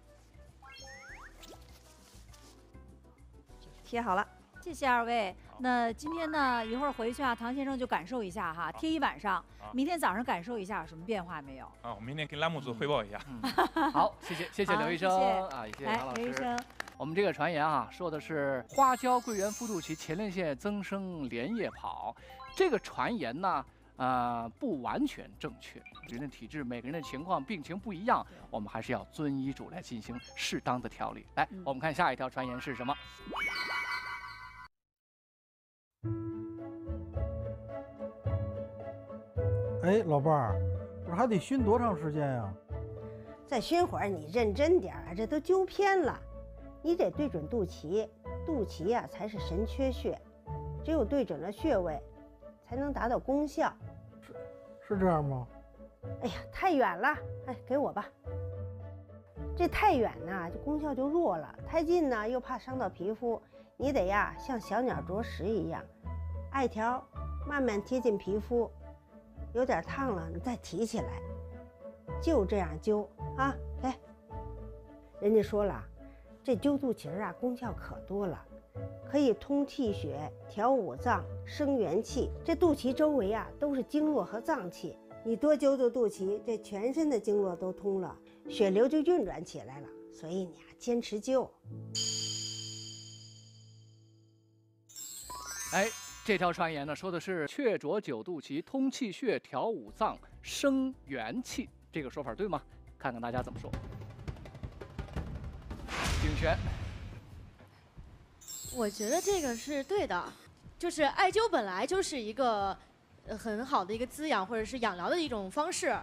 贴好了。 谢谢二位。那今天呢，一会儿回去啊，唐先生就感受一下哈，贴一晚上，明天早上感受一下有什么变化没有？ 啊，我明天跟栏目组汇报一下。 好，谢谢谢谢刘医生啊，也谢谢唐老师。 刘医生， 我们这个传言啊，说的是花椒桂圆敷肚脐前列腺增生连夜跑，这个传言呢，呃，不完全正确。人的体质，每个人的情况、病情不一样，我们还是要遵医嘱来进行适当的调理。来，我们看下一条传言是什么？ 哎，老伴儿，我说还得熏多长时间呀？ 再熏会儿，你认真点儿，这都揪偏了。你得对准肚脐，肚脐呀、啊、才是神阙穴，只有对准了穴位，才能达到功效。 是是这样吗？ 哎呀，太远了，哎，给我吧。这太远呢，这功效就弱了；太近呢，又怕伤到皮肤。你得呀，像小鸟啄食一样，艾条慢慢贴近皮肤。有点烫了，你再提起来，就这样揪啊！来，人家说了，这揪肚脐啊，功效可多了，可以通气血、调五脏、生元气。这肚脐周围啊，都是经络和脏器，你多揪揪肚脐，这全身的经络都通了，血流就运转起来了。所以你啊，坚持揪。 哎。这条传言呢，说的是雀啄九肚脐，通气血，调五脏，生元气，这个说法对吗？看看大家怎么说。景璇， 我觉得这个是对的，就是艾灸本来就是一个呃很好的一个滋养或者是养疗的一种方式。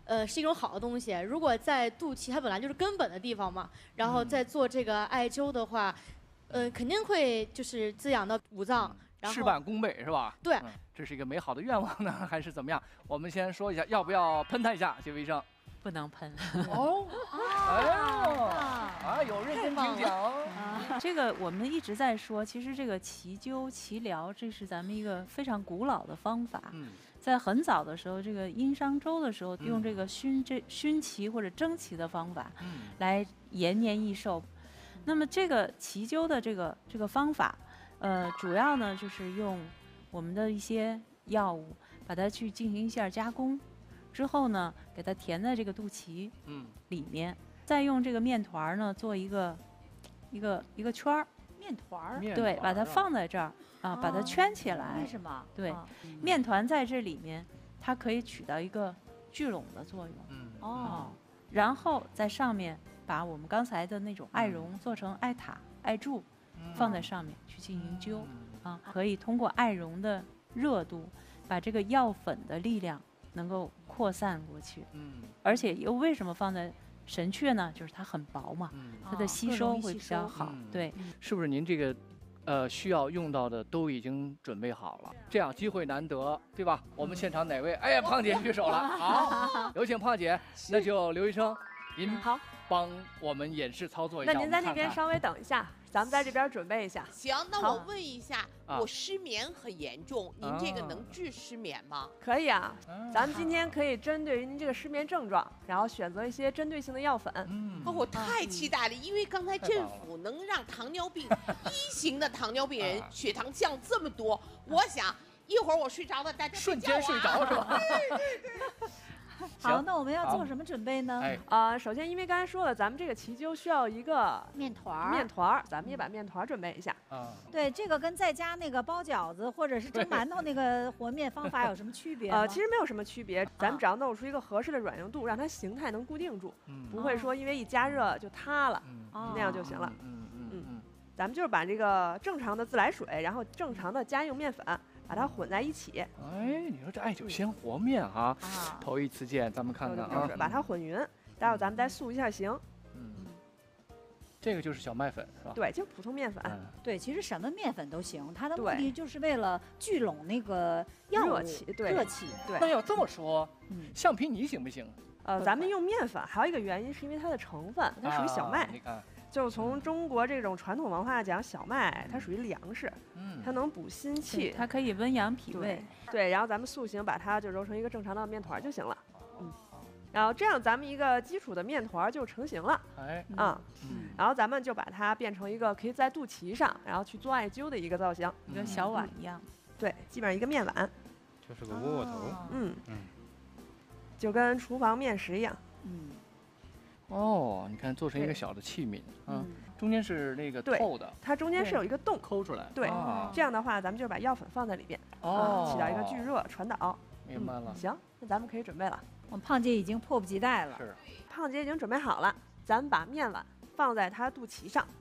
呃，是一种好的东西。如果在肚脐它本来就是根本的地方嘛，然后再做这个艾灸的话，呃，肯定会就是滋养到五脏。然后事半功倍是吧？ 对、 嗯，这是一个美好的愿望呢，还是怎么样？我们先说一下，要不要喷它一下，这位医生？ 不能喷。 哦，哎呦，啊，有认真听讲哦。 啊，这个我们一直在说，其实这个脐灸、脐疗，这是咱们一个非常古老的方法。 嗯。 在很早的时候，这个殷商周的时候，用这个熏这熏脐或者蒸脐的方法， 嗯， 来延年益寿。那么这个脐灸的这个这个方法，呃，主要呢就是用我们的一些药物，把它去进行一下加工，之后呢，给它填在这个肚脐嗯里面，再用这个面团呢做一个一个一个圈儿。 面团儿， 对，把它放在这儿啊，把它圈起来。 为什么？ 对，面团在这里面，它可以起到一个聚拢的作用。 嗯哦，然后在上面把我们刚才的那种艾绒做成艾塔、艾柱，放在上面去进行灸啊，可以通过艾绒的热度，把这个药粉的力量能够扩散过去。 嗯， 而且又为什么放在神阙呢？就是它很薄嘛，它的吸收会比较好。对， 是不是您这个，呃，需要用到的都已经准备好了？这样机会难得，对吧？我们现场哪位？哎呀，胖姐举手了，好，有请胖姐。那就刘医生，您好， 帮我们演示操作一下。 那您在那边稍微等一下，咱们在这边准备一下。 行，那我问一下，我失眠很严重，您这个能治失眠吗？ 可以啊，咱们今天可以针对于您这个失眠症状，然后选择一些针对性的药粉。 嗯， 哦，我太期待了，因为刚才政府能让糖尿病一型的糖尿病人血糖降这么多，我想一会儿我睡着了，大家瞬间睡着是吧？ 对对对。 好，那我们要做什么准备呢？ 哎，呃，首先因为刚才说了，咱们这个脐灸需要一个面团儿， 面团儿，咱们也把面团儿准备一下。 啊， 对，这个跟在家那个包饺子或者是蒸馒头那个和面方法有什么区别？ 呃，其实没有什么区别，咱们只要弄出一个合适的软硬度，让它形态能固定住，不会说因为一加热就塌了，那样就行了。 嗯嗯嗯，咱们就是把这个正常的自来水，然后正常的家用面粉。把它混在一起。 哎，你说这艾灸鲜活面啊，啊头一次见，咱们看看啊。 把它混匀，待会儿咱们再塑一下形。 嗯，这个就是小麦粉是吧？ 对，就是普通面粉。 嗯、对，其实什么面粉都行，它的目的就是为了聚拢那个药热气，对， 热气。 对。 那要这么说，嗯，橡皮泥行不行？ 呃，咱们用面粉还有一个原因是因为它的成分，它属于小麦。 啊、你看。 就从中国这种传统文化讲，小麦它属于粮食， 嗯， 它能补心气， 它可以温阳脾胃。 对，然后咱们塑形把它就揉成一个正常的面团就行了，嗯，然后这样咱们一个基础的面团就成型了， 哎， 啊，嗯，然后咱们就把它变成一个可以在肚脐上，然后去做艾灸的一个造型， 一个小碗一样， 对，基本上一个面碗， 就是个窝窝头， 嗯嗯， 就跟厨房面食一样， 嗯。 哦，你看做成一个小的器皿，嗯，中间是那个透的， 它中间是有一个洞抠出来， 对，这样的话咱们就把药粉放在里边， 哦， 起到一个聚热传导。 明白了。 行，那咱们可以准备了。 我们胖姐已经迫不及待了。 是， 胖姐已经准备好了，咱们把面碗放在她肚脐上。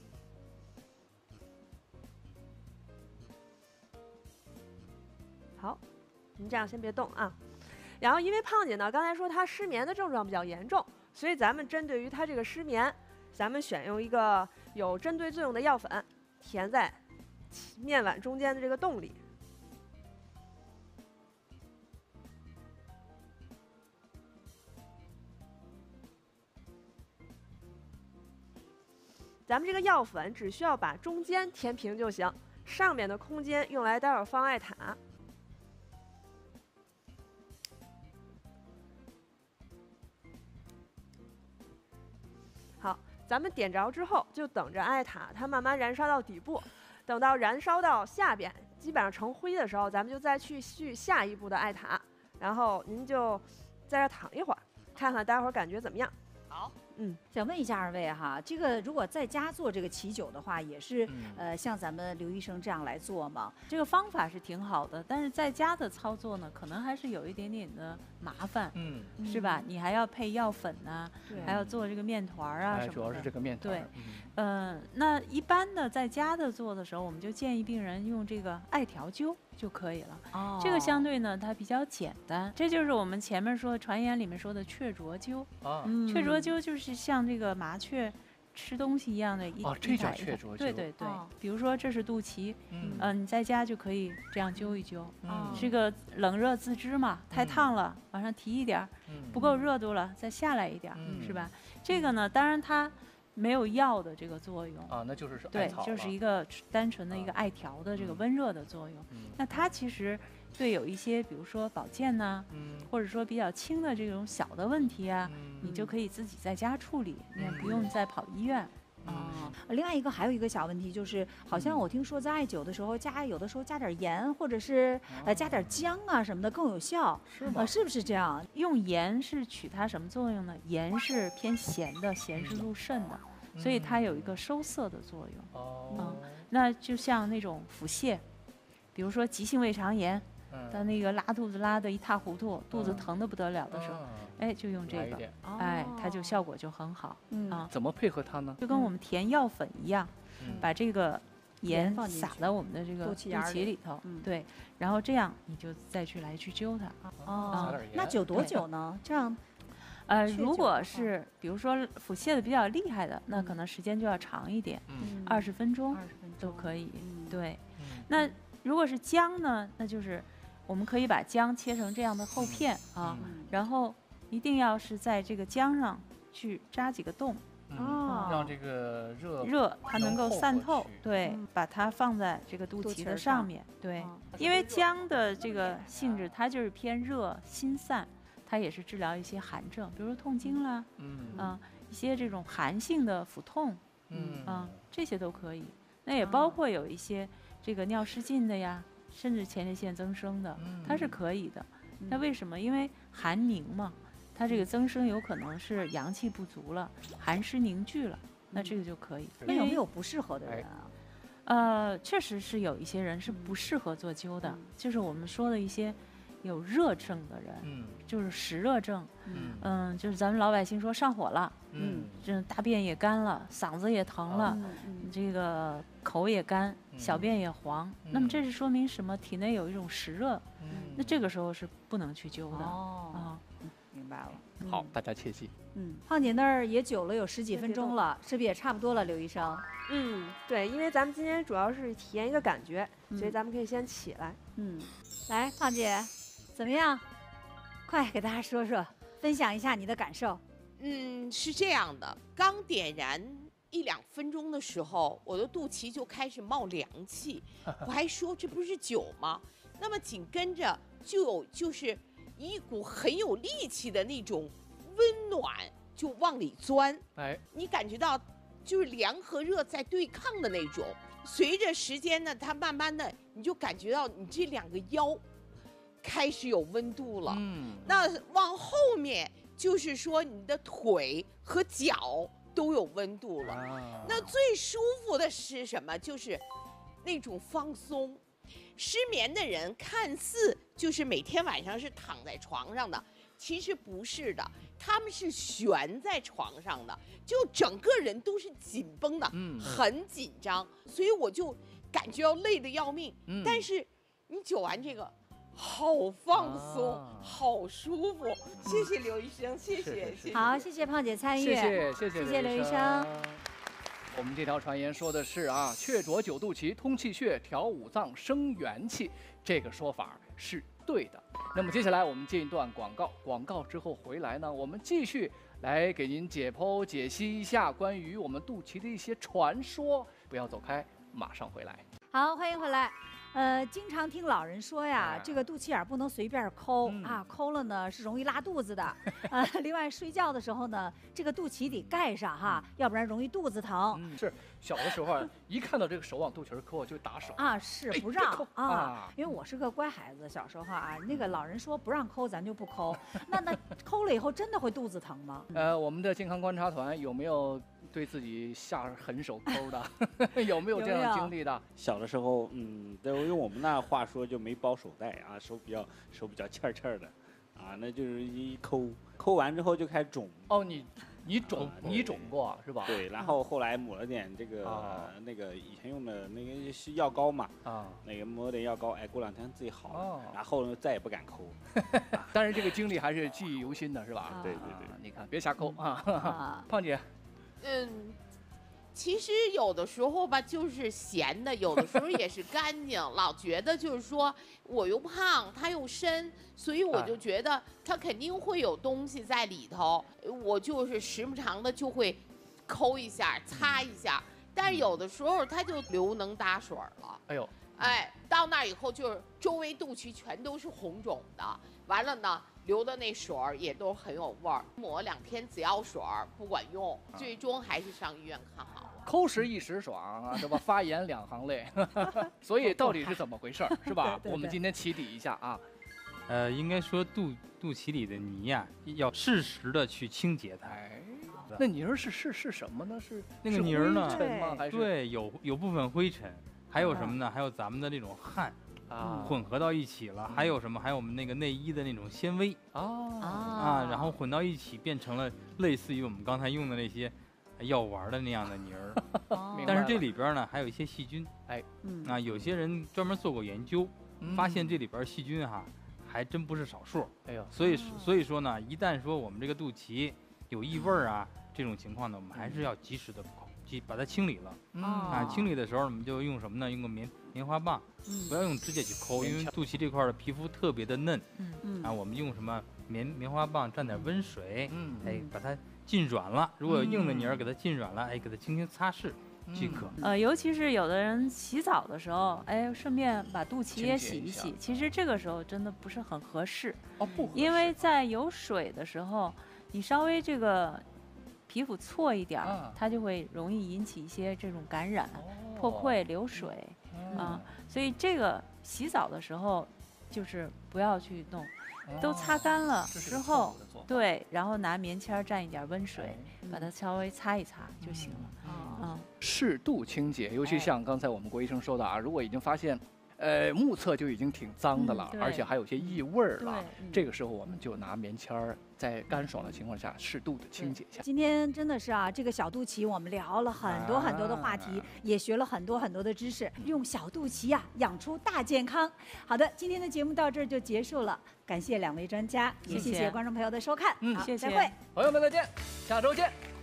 好，您这样先别动啊。然后，因为胖姐呢，刚才说她失眠的症状比较严重，所以咱们针对于她这个失眠，咱们选用一个有针对作用的药粉，填在面碗中间的这个洞里。咱们这个药粉只需要把中间填平就行，上面的空间用来待会儿放艾塔。好，咱们点着之后，就等着艾塔它慢慢燃烧到底部，等到燃烧到下边，基本上成灰的时候，咱们就再去续下一步的艾塔，然后您就在这躺一会儿，看看待会儿感觉怎么样。 好。 嗯，想问一下二位哈，这个如果在家做这个脐灸的话，也是、嗯、呃像咱们刘医生这样来做吗？ 这个方法是挺好的，但是在家的操作呢，可能还是有一点点的麻烦， 嗯， 是吧？你还要配药粉呐、啊，还要做这个面团啊什么的。 主要是这个面团。 对，嗯、呃，那一般的在家的做的时候，我们就建议病人用这个艾条灸。 就可以了。 哦， 这个相对呢，它比较简单，这就是我们前面说传言里面说的雀啄灸。 啊， 嗯、雀啄灸就是像这个麻雀吃东西一样的一哦，这叫雀啄灸。 对对对， 哦、 比如说这是肚脐，嗯、呃，你在家就可以这样灸一灸。 嗯， 这个冷热自知嘛，太烫了、嗯、往上提一点，嗯、不够热度了再下来一点，嗯、是吧？这个呢，当然它没有药的这个作用啊，那就是是对，就是一个单纯的一个艾条的这个温热的作用。嗯、那它其实对有一些，比如说保健呐、啊，嗯、或者说比较轻的这种小的问题啊，嗯、你就可以自己在家处理，你也不用再跑医院。 啊，另外一个还有一个小问题就是，好像我听说在艾灸的时候加有的时候加点盐，或者是呃加点姜啊什么的更有效， 是吗？ 呃，是不是这样？ 用盐是起它什么作用呢？盐是偏咸的，咸是入肾的，嗯、所以它有一个收涩的作用。哦，嗯，那就像那种腹泻，比如说急性胃肠炎。他那个拉肚子拉得一塌糊涂，肚子疼得不得了的时候，哎，就用这个，哎，它就效果就很好。 嗯啊，怎么配合它呢？ 就跟我们填药粉一样，把这个盐撒到我们的这个肚脐里头，对，然后这样你就再去来去灸它。 哦，那灸多久呢？这样， 呃，如果是比如说腹泻的比较厉害的，那可能时间就要长一点，二十分钟都可以。对，那如果是姜呢，那就是我们可以把姜切成这样的厚片啊，嗯、然后一定要是在这个姜上去扎几个洞， 嗯、让这个热热它能够散透，对，嗯、把它放在这个肚脐的上面，对，哦、因为姜的这个性质它就是偏热心散，它也是治疗一些寒症，比如说痛经啦，嗯啊一些这种寒性的腹痛，嗯啊这些都可以，那也包括有一些这个尿失禁的呀。甚至前列腺增生的，它是可以的。那、嗯、为什么？因为寒凝嘛，它这个增生有可能是阳气不足了，寒湿凝聚了，那这个就可以。 那有没有不适合的人啊？ 呃，确实是有一些人是不适合做灸的，嗯、就是我们说的一些有热症的人，嗯、就是实热症，嗯, 嗯，就是咱们老百姓说上火了，嗯，这大便也干了，嗓子也疼了，嗯、这个口也干，小便也黄，嗯、那么这是说明什么？体内有一种实热，嗯、那这个时候是不能去灸的。 哦，啊、明白了。 好，大家切记。 嗯，胖姐那儿也灸了有十几分钟了，是不是也差不多了，刘医生？ 嗯，对，因为咱们今天主要是体验一个感觉，嗯、所以咱们可以先起来。 嗯，来，胖姐，怎么样？快给大家说说，分享一下你的感受。 嗯，是这样的，刚点燃一两分钟的时候，我的肚脐就开始冒凉气，我还说这不是酒吗？那么紧跟着就有就是一股很有力气的那种温暖就往里钻，哎，你感觉到就是凉和热在对抗的那种。随着时间呢，它慢慢的你就感觉到你这两个腰开始有温度了，嗯，那往后面就是说你的腿和脚都有温度了，啊、那最舒服的是什么？就是那种放松。失眠的人看似就是每天晚上是躺在床上的，其实不是的，他们是悬在床上的，就整个人都是紧绷的，嗯，很紧张，所以我就感觉要累得要命。嗯、但是你灸完这个，好放松，啊、好舒服。谢谢刘医生，谢谢，谢谢。 好，谢谢胖姐参与， 谢谢，谢谢， 谢谢刘医生。 我们这条传言说的是啊，雀啄灸肚脐，通气血，调五脏，生元气，这个说法是对的。那么接下来我们进一段广告，广告之后回来呢，我们继续来给您解剖解析一下关于我们肚脐的一些传说。不要走开，马上回来。 好，欢迎回来。呃，经常听老人说呀，这个肚脐眼不能随便抠、嗯、啊，抠了呢是容易拉肚子的。啊，另外睡觉的时候呢，这个肚脐得盖上哈，要不然容易肚子疼。 嗯、是小的时候啊，一看到这个手往肚脐抠就打手啊，是不让、哎、啊，因为我是个乖孩子，小时候啊，那个老人说不让抠，咱就不抠。那那抠了以后真的会肚子疼吗？ 呃，我们的健康观察团有没有对自己下狠手抠的？有没有这样经历的？ 小的时候，嗯，都用我们那话说就没包手带啊，手比较手比较欠欠的，啊，那就是一抠，抠完之后就开始肿。 哦，你你肿你肿过是吧？ 对，然后后来抹了点这个、呃、那个以前用的那个是药膏嘛，啊，那个抹了点药膏，哎，过两天自己好了，哦、然后呢再也不敢抠。 但是这个经历还是记忆犹新的，是吧？ 对对对， 你看别瞎抠啊！啊胖姐， 嗯。其实有的时候吧，就是咸的；有的时候也是干净。老觉得就是说，我又胖，他又深，所以我就觉得他肯定会有东西在里头。我就是时不常的就会抠一下、擦一下，但是有的时候它就流脓打水了。 哎呦， 哎，到那以后就是周围肚脐全都是红肿的，完了呢。流的那水儿也都很有味儿，抹两天紫药水儿不管用，最终还是上医院看好了。 抠时一时爽啊，是吧？发炎两行泪，所以到底是怎么回事儿，是吧？我们今天起底一下啊。 呃，应该说肚肚脐里的泥呀、啊，要适时的去清洁它。 哎，那泥儿是是是什么呢？是那个泥儿呢？ 还是对，有有部分灰尘，还有什么呢？还有咱们的那种汗。啊，混合到一起了，还有什么？还有我们那个内衣的那种纤维啊啊，然后混到一起，变成了类似于我们刚才用的那些药丸的那样的泥儿。但是这里边呢，还有一些细菌。 哎， 啊，有些人专门做过研究，发现这里边细菌哈，还真不是少数。 哎呦， 所以所以说呢，一旦说我们这个肚脐有异味啊这种情况呢，我们还是要及时的及把它清理了。啊，清理的时候我们就用什么呢？用个棉棉花棒。不要用指甲去抠，因为肚脐这块的皮肤特别的嫩。嗯啊，我们用什么棉棉花棒蘸点温水，嗯，哎，把它浸软了。如果有硬的泥儿，给它浸软了，哎，给它轻轻擦拭即可。 呃，尤其是有的人洗澡的时候，哎，顺便把肚脐也洗一洗。其实这个时候真的不是很合适。 哦，不合适。 因为在有水的时候，你稍微这个皮肤错一点，啊、它就会容易引起一些这种感染、哦、破溃、流水。啊、嗯，所以这个洗澡的时候，就是不要去弄，哦、都擦干了之后，对，然后拿棉签蘸一点温水，嗯、把它稍微擦一擦就行了。啊、嗯嗯， 适度清洁，尤其像刚才我们郭医生说的啊，如果已经发现。呃，目测就已经挺脏的了，嗯、而且还有些异味儿了。嗯、这个时候，我们就拿棉签儿，在干爽的情况下，适度的清洁一下。 今天真的是啊，这个小肚脐，我们聊了很多很多的话题，啊、也学了很多很多的知识，用小肚脐呀、啊、养出大健康。好的，今天的节目到这儿就结束了，感谢两位专家，也谢谢观众朋友的收看。 嗯， 好，谢谢，再会， 朋友们再见，下周见。